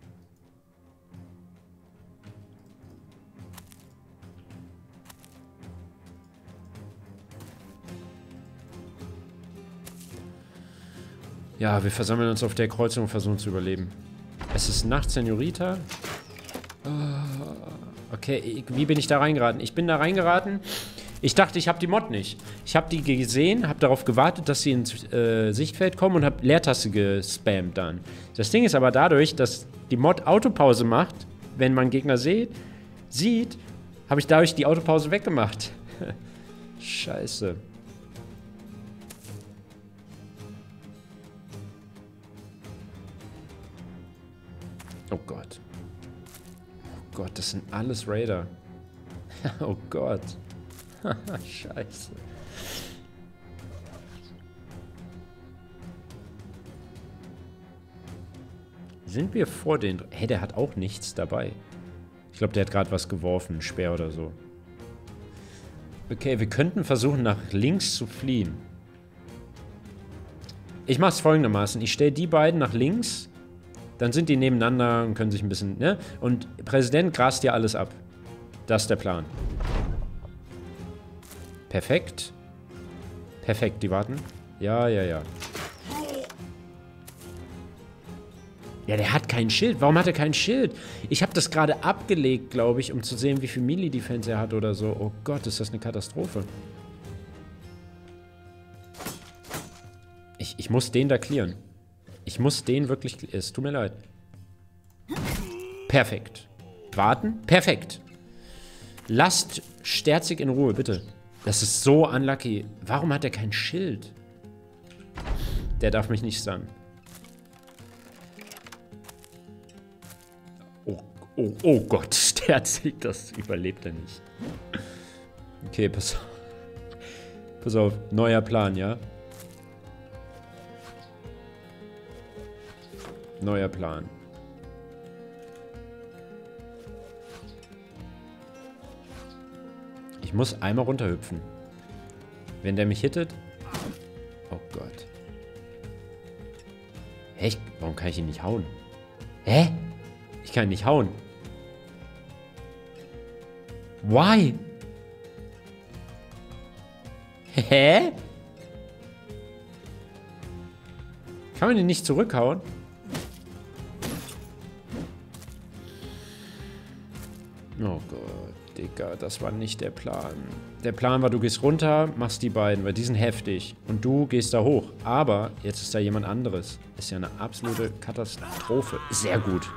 Ja, wir versammeln uns auf der Kreuzung und versuchen zu überleben. Es ist Nacht, Senorita. Okay, wie bin ich da reingeraten? Ich bin da reingeraten. Ich dachte, ich habe die Mod nicht. Ich habe die gesehen, habe darauf gewartet, dass sie ins äh, Sichtfeld kommen und habe Leertaste gespammt dann. Das Ding ist aber dadurch, dass die Mod Autopause macht, wenn man Gegner sieht, sieht, habe ich dadurch die Autopause weggemacht. Scheiße. Oh Gott. Oh Gott, das sind alles Raider. Oh Gott. Scheiße. Sind wir vor den... Hey, der hat auch nichts dabei. Ich glaube, der hat gerade was geworfen. Ein Speer oder so. Okay, wir könnten versuchen, nach links zu fliehen. Ich mache es folgendermaßen. Ich stelle die beiden nach links. Dann sind die nebeneinander und können sich ein bisschen... Ne? Und Präsident grast ja alles ab. Das ist der Plan. Perfekt. Perfekt, die warten. Ja, ja, ja. Ja, der hat kein Schild. Warum hat er kein Schild? Ich habe das gerade abgelegt, glaube ich, um zu sehen, wie viel Melee-Defense er hat oder so. Oh Gott, ist das eine Katastrophe. Ich, ich muss den da clearen. Ich muss den wirklich... Es tut mir leid. Perfekt. Warten. Perfekt. Lasst Sterzig in Ruhe, bitte. Das ist so unlucky. Warum hat er kein Schild? Der darf mich nicht stunnen. Oh, oh, oh Gott, Sterzig, das überlebt er nicht. Okay, pass auf. Pass auf, neuer Plan, ja? Neuer Plan. Ich muss einmal runterhüpfen. Wenn der mich hittet... Oh Gott. Hä? Ich, warum kann ich ihn nicht hauen? Hä? Ich kann ihn nicht hauen. Why? Hä? Kann man ihn nicht zurückhauen? Oh Gott. Digga, das war nicht der Plan. Der Plan war, du gehst runter, machst die beiden, weil die sind heftig. Und du gehst da hoch. Aber jetzt ist da jemand anderes. Ist ja eine absolute Katastrophe. Sehr gut.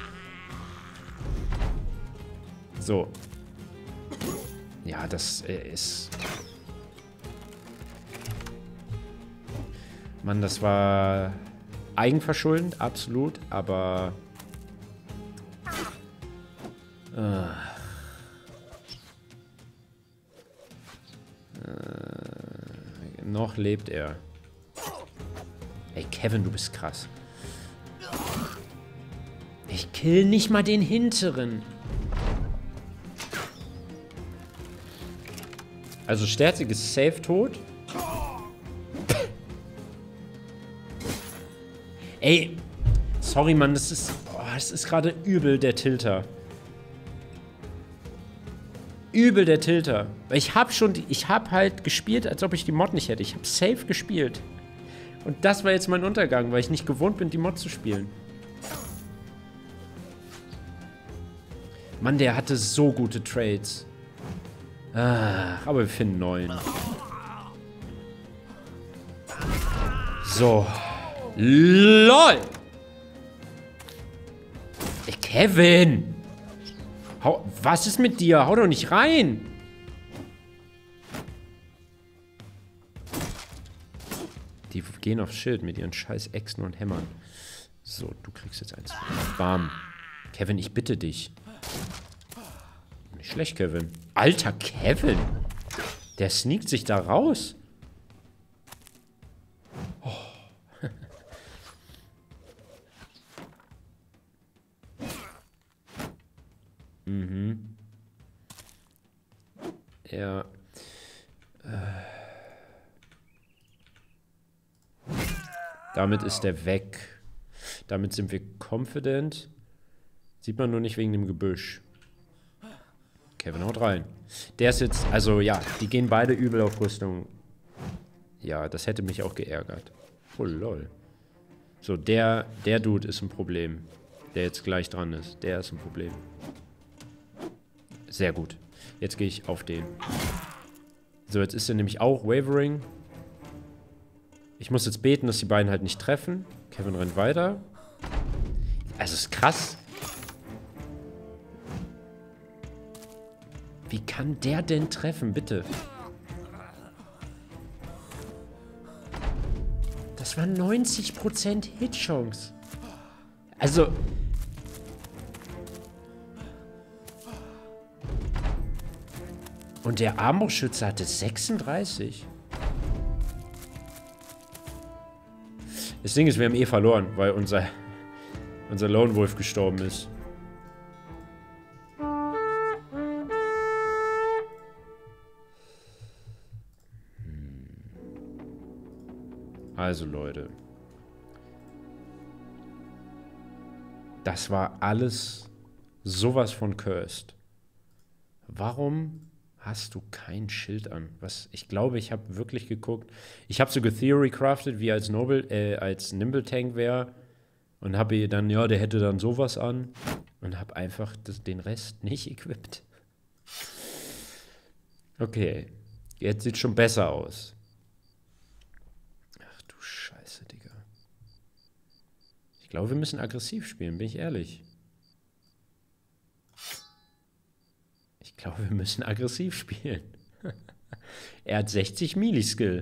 So. Ja, das äh, ist... Mann, das war eigenverschuldend, absolut, aber... Äh, Äh, noch lebt er. Ey, Kevin, du bist krass. Ich kill nicht mal den hinteren. Also Sterzig ist safe tot. Ey, sorry, Mann, das ist... Oh, das ist gerade übel, der Tilter. übel der Tilter. Ich habe schon, die, ich habe halt gespielt, als ob ich die Mod nicht hätte. Ich habe safe gespielt. Und das war jetzt mein Untergang, weil ich nicht gewohnt bin, die Mod zu spielen. Mann, der hatte so gute Trades. Ah, aber wir finden neun. So. LOL! Ey, Kevin! Hau, was ist mit dir? Hau doch nicht rein! Die gehen aufs Schild mit ihren scheiß Äxten und Hämmern. So, du kriegst jetzt eins. Bam. Kevin, ich bitte dich. Nicht schlecht, Kevin. Alter, Kevin! Der sneakt sich da raus. Oh. mhm. Ja. Äh. Damit ist der weg. Damit sind wir confident. Sieht man nur nicht wegen dem Gebüsch. Kevin haut rein. Der ist jetzt, also ja, die gehen beide übel auf Rüstung. Ja, das hätte mich auch geärgert. Oh lol. So, der, der Dude ist ein Problem. Der jetzt gleich dran ist. Der ist ein Problem. Sehr gut. Jetzt gehe ich auf den. So, jetzt ist er nämlich auch Wavering. Ich muss jetzt beten, dass die beiden halt nicht treffen. Kevin rennt weiter. Also, ist krass. Wie kann der denn treffen, bitte? Das war neunzig Prozent Hitchance. Also... Und der Armbrustschütze hatte sechsunddreißig. Das Ding ist, wir haben eh verloren, weil unser, unser Lone Wolf gestorben ist. Also Leute, das war alles sowas von cursed. Warum hast du kein Schild an? Was? Ich glaube, ich habe wirklich geguckt. Ich habe so getheory crafted, wie als Noble, äh, als Nimble Tank wäre und habe ihr dann, ja, der hätte dann sowas an und habe einfach das, den Rest nicht equipped. Okay, jetzt sieht schon besser aus. Digga. Ich glaube, wir müssen aggressiv spielen, bin ich ehrlich. Ich glaube, wir müssen aggressiv spielen. Er hat sechzig Melee-Skill.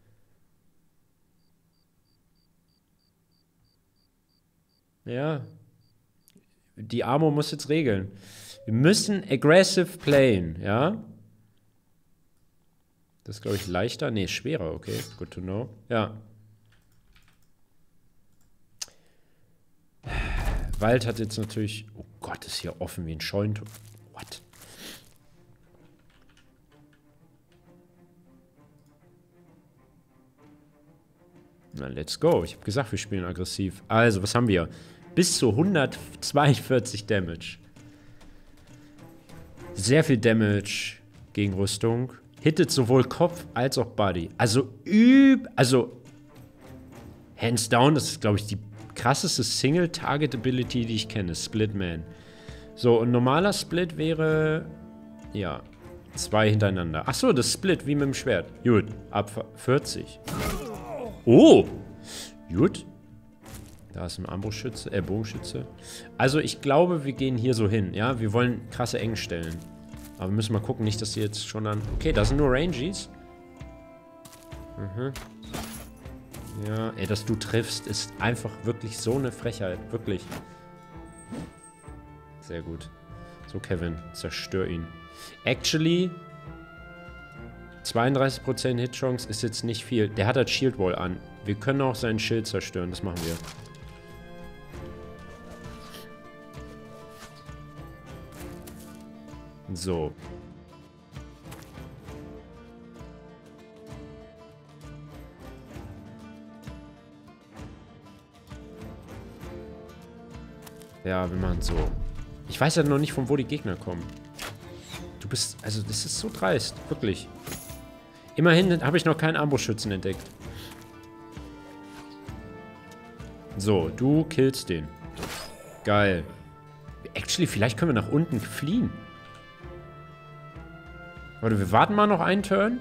Ja. Die Armor muss jetzt regeln. Wir müssen aggressive playen, ja? Das ist, glaube ich, leichter. Nee, schwerer, okay. Good to know. Ja. Wald hat jetzt natürlich... Oh Gott, ist hier offen wie ein Scheunentor. What? Na, let's go. Ich habe gesagt, wir spielen aggressiv. Also, was haben wir? Bis zu hundertzweiundvierzig Damage. Sehr viel Damage gegen Rüstung. Hittet sowohl Kopf als auch Body. Also, üb... Also, hands down, das ist, glaube ich, die krasseste Single-Target-Ability, die ich kenne. Split-Man. So, und normaler Split wäre... Ja, zwei hintereinander. Achso, das Split, wie mit dem Schwert. Gut, ab vierzig. Oh! Gut. Da ist ein Armbrustschütze, äh, Bogenschütze. Also, ich glaube, wir gehen hier so hin, ja? Wir wollen krasse Engstellen. Aber wir müssen mal gucken, nicht, dass die jetzt schon an... Okay, da sind nur Rangies. Mhm. Ja, ey, dass du triffst, ist einfach wirklich so eine Frechheit. Wirklich. Sehr gut. So, Kevin, zerstör ihn. Actually, zweiunddreißig Prozent Hitchance ist jetzt nicht viel. Der hat halt Shield Wall an. Wir können auch sein Schild zerstören, das machen wir. So. Ja, wir machen so. Ich weiß ja noch nicht, von wo die Gegner kommen. Du bist... Also, das ist so dreist. Wirklich. Immerhin habe ich noch keinen Armbrustschützen entdeckt. So, du killst den. Geil. Actually, vielleicht können wir nach unten fliehen. Warte, wir warten mal noch einen Turn.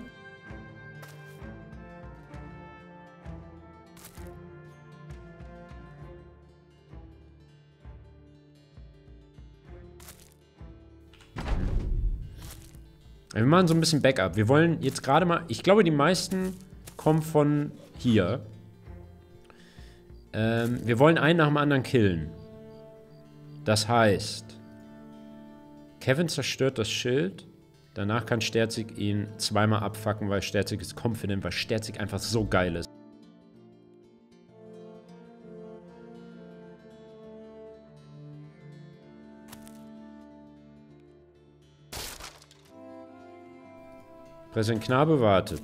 Wir machen so ein bisschen Backup. Wir wollen jetzt gerade mal... Ich glaube, die meisten kommen von hier. Ähm, wir wollen einen nach dem anderen killen. Das heißt... Kevin zerstört das Schild. Danach kann Sterzig ihn zweimal abfacken, weil Sterzig ist confident, weil Sterzig einfach so geil ist. Präsident Knabe wartet.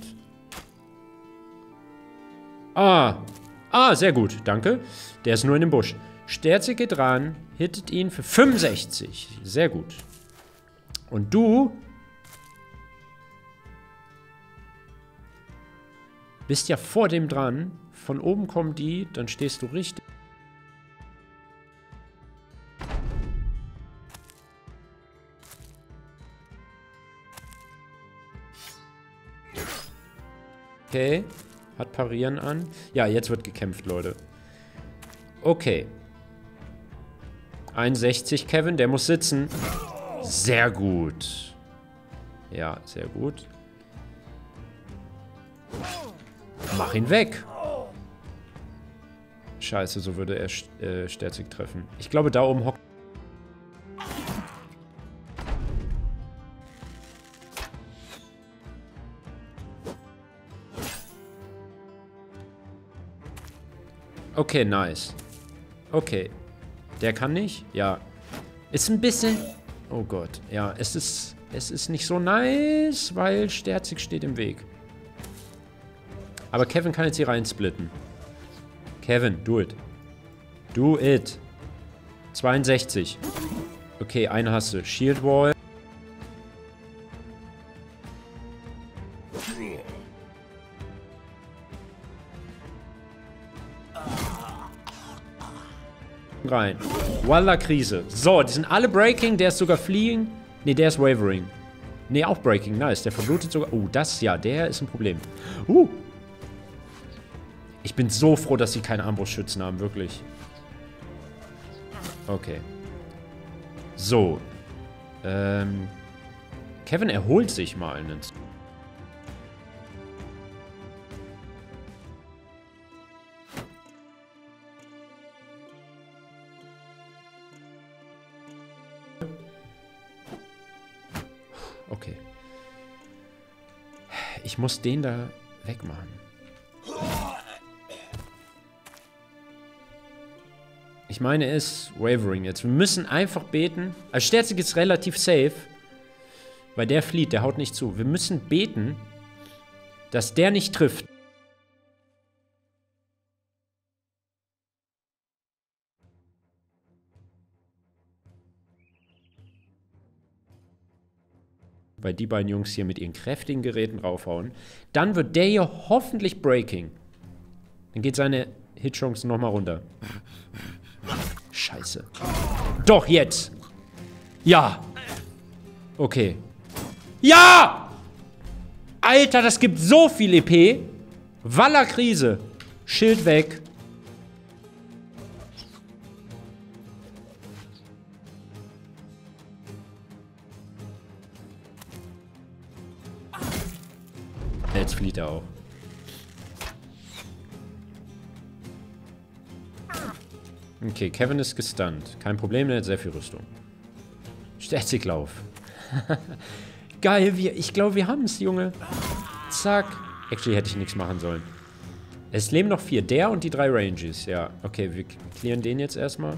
Ah. Ah, sehr gut. Danke. Der ist nur in dem Busch. Sterzig geht ran, hittet ihn für fünfundsechzig. Sehr gut. Und du bist ja vor dem dran. Von oben kommen die, dann stehst du richtig. Okay. Hat Parieren an. Ja, jetzt wird gekämpft, Leute. Okay. einundsechzig, Kevin. Der muss sitzen. Sehr gut. Ja, sehr gut. Mach ihn weg. Scheiße, so würde er äh, Sterzig treffen. Ich glaube, da oben hockt... Okay, nice. Okay. Der kann nicht? Ja. Ist ein bisschen... Oh Gott. Ja, es ist... Es ist nicht so nice, weil Sterzig steht im Weg. Aber Kevin kann jetzt hier rein splitten. Kevin, do it. Do it. zweiundsechzig. Okay, eine hast du. Shield Wall. Rein. Voila, Krise. So, die sind alle Breaking. Der ist sogar Fleeing. Ne, der ist Wavering. Ne, auch Breaking. Nice. Der verblutet sogar. Oh, das ja. Der ist ein Problem. Uh. Ich bin so froh, dass sie keine Armbrustschützen haben. Wirklich. Okay. So. Ähm. Kevin erholt sich mal. Einen. Okay. Ich muss den da wegmachen. Ich meine es, Wavering jetzt. Wir müssen einfach beten. Also Sterzig ist relativ safe. Weil der flieht, der haut nicht zu. Wir müssen beten, dass der nicht trifft. Weil die beiden Jungs hier mit ihren kräftigen Geräten raufhauen. Dann wird der hier hoffentlich Breaking. Dann geht seine Hitchance nochmal runter. Scheiße. Doch, jetzt. Ja. Okay. Ja! Alter, das gibt so viel E P. Walla Krise. Schild weg. Jetzt flieht er auch. Okay, Kevin ist gestunt. Kein Problem, der hat sehr viel Rüstung. Sterzig Lauf. Geil, wir, ich glaube, wir haben es, Junge. Zack. Actually, hätte ich nichts machen sollen. Es leben noch vier. Der und die drei Ranges. Ja, okay, wir clearen den jetzt erstmal.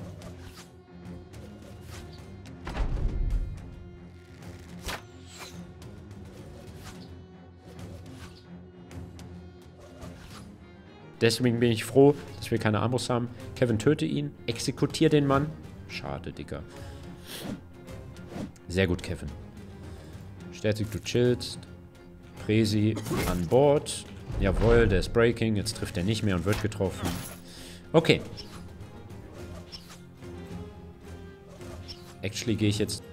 Deswegen bin ich froh, dass wir keine Armbrust haben. Kevin, töte ihn. Exekutier den Mann. Schade, Dicker. Sehr gut, Kevin. Sterzig, du chillst. Presi an Bord. Jawohl, der ist breaking. Jetzt trifft er nicht mehr und wird getroffen. Okay. Actually gehe ich jetzt...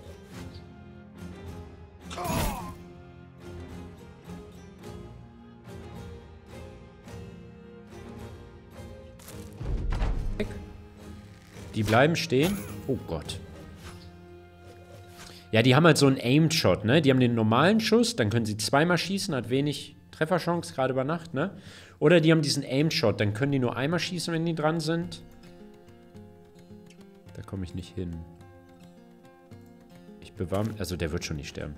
Die bleiben stehen. Oh Gott. Ja, die haben halt so einen Aimed Shot, ne? Die haben den normalen Schuss, dann können sie zweimal schießen, hat wenig Trefferchance, gerade über Nacht, ne? Oder die haben diesen Aimed Shot, dann können die nur einmal schießen, wenn die dran sind. Da komme ich nicht hin. Ich bewahre... Also, der wird schon nicht sterben.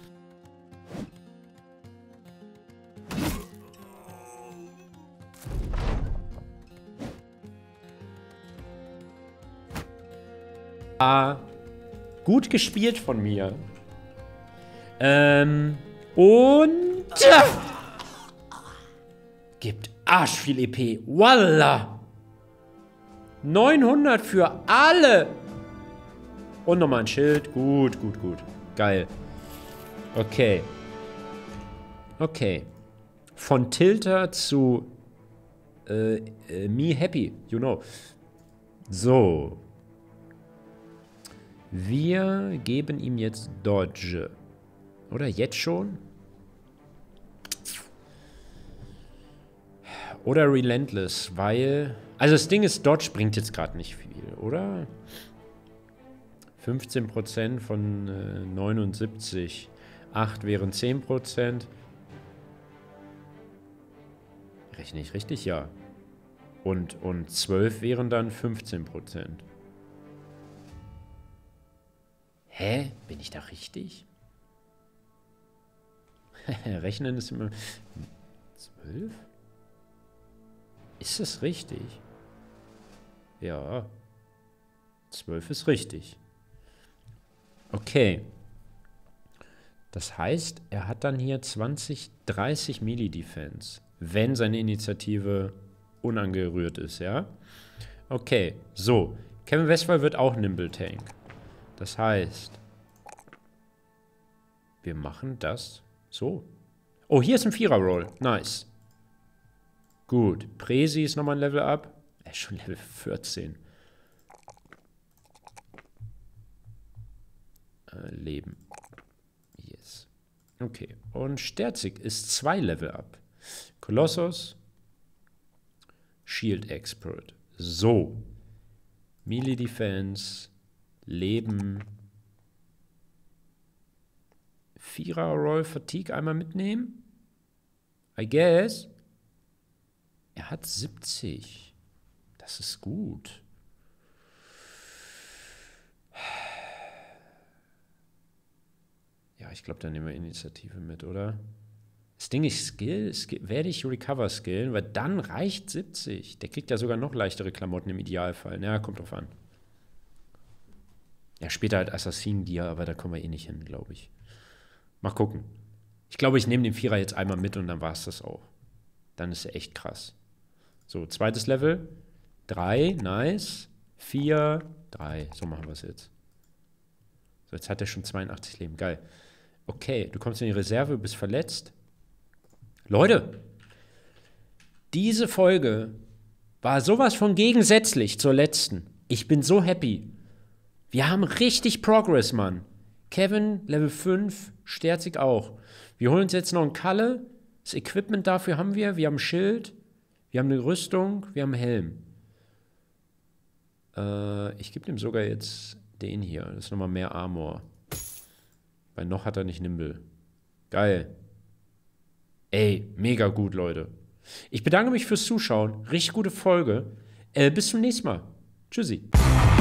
Ah, gut gespielt von mir. Ähm, und... Äh, gibt arsch viel E P. Wallah. neunhundert für alle. Und nochmal ein Schild. Gut, gut, gut. Geil. Okay. Okay. Von Tilter zu äh, äh, Me Happy, you know. So. Wir geben ihm jetzt Dodge. Oder jetzt schon? Oder Relentless, weil... Also das Ding ist, Dodge bringt jetzt gerade nicht viel, oder? fünfzehn Prozent von äh, neunundsiebzig. acht wären zehn Prozent. Rechne ich richtig? Ja. Und, und zwölf wären dann fünfzehn Prozent. Hä? Bin ich da richtig? Rechnen ist immer... zwölf? Ist das richtig? Ja. zwölf ist richtig. Okay. Das heißt, er hat dann hier zwanzig, dreißig Melee-Defense, wenn seine Initiative unangerührt ist, ja? Okay, so. Kevin Westphal wird auch Nimble Tank. Das heißt, wir machen das so. Oh, hier ist ein Vierer-Roll. Nice. Gut. Presi ist nochmal ein Level up. Er ist schon Level vierzehn. Äh, Leben. Yes. Okay. Und Sterzig ist zwei Level up. Kolossos. Shield Expert. So. Melee Defense. Leben. Vierer-Roll Fatigue einmal mitnehmen. I guess. Er hat siebzig. Das ist gut. Ja, ich glaube, dann nehmen wir Initiative mit, oder? Das Ding ist Skill, Skill werde ich Recover skillen, weil dann reicht siebzig. Der kriegt ja sogar noch leichtere Klamotten im Idealfall. Ja, kommt drauf an. Ja, später halt Assassin-Gear, aber da kommen wir eh nicht hin, glaube ich. Mal gucken. Ich glaube, ich nehme den Vierer jetzt einmal mit und dann war es das auch. Dann ist er echt krass. So, zweites Level. Drei, nice. Vier, drei. So machen wir es jetzt. So, jetzt hat er schon zweiundachtzig Leben. Geil. Okay, du kommst in die Reserve, bist verletzt. Leute, diese Folge war sowas von gegensätzlich zur letzten. Ich bin so happy. Wir haben richtig Progress, Mann. Kevin, Level fünf, Sterzig auch. Wir holen uns jetzt noch einen Kalle. Das Equipment dafür haben wir. Wir haben ein Schild. Wir haben eine Rüstung. Wir haben einen Helm. Äh, ich gebe dem sogar jetzt den hier. Das ist nochmal mehr Armor. Weil noch hat er nicht Nimble. Geil. Ey, mega gut, Leute. Ich bedanke mich fürs Zuschauen. Richtig gute Folge. Äh, bis zum nächsten Mal. Tschüssi.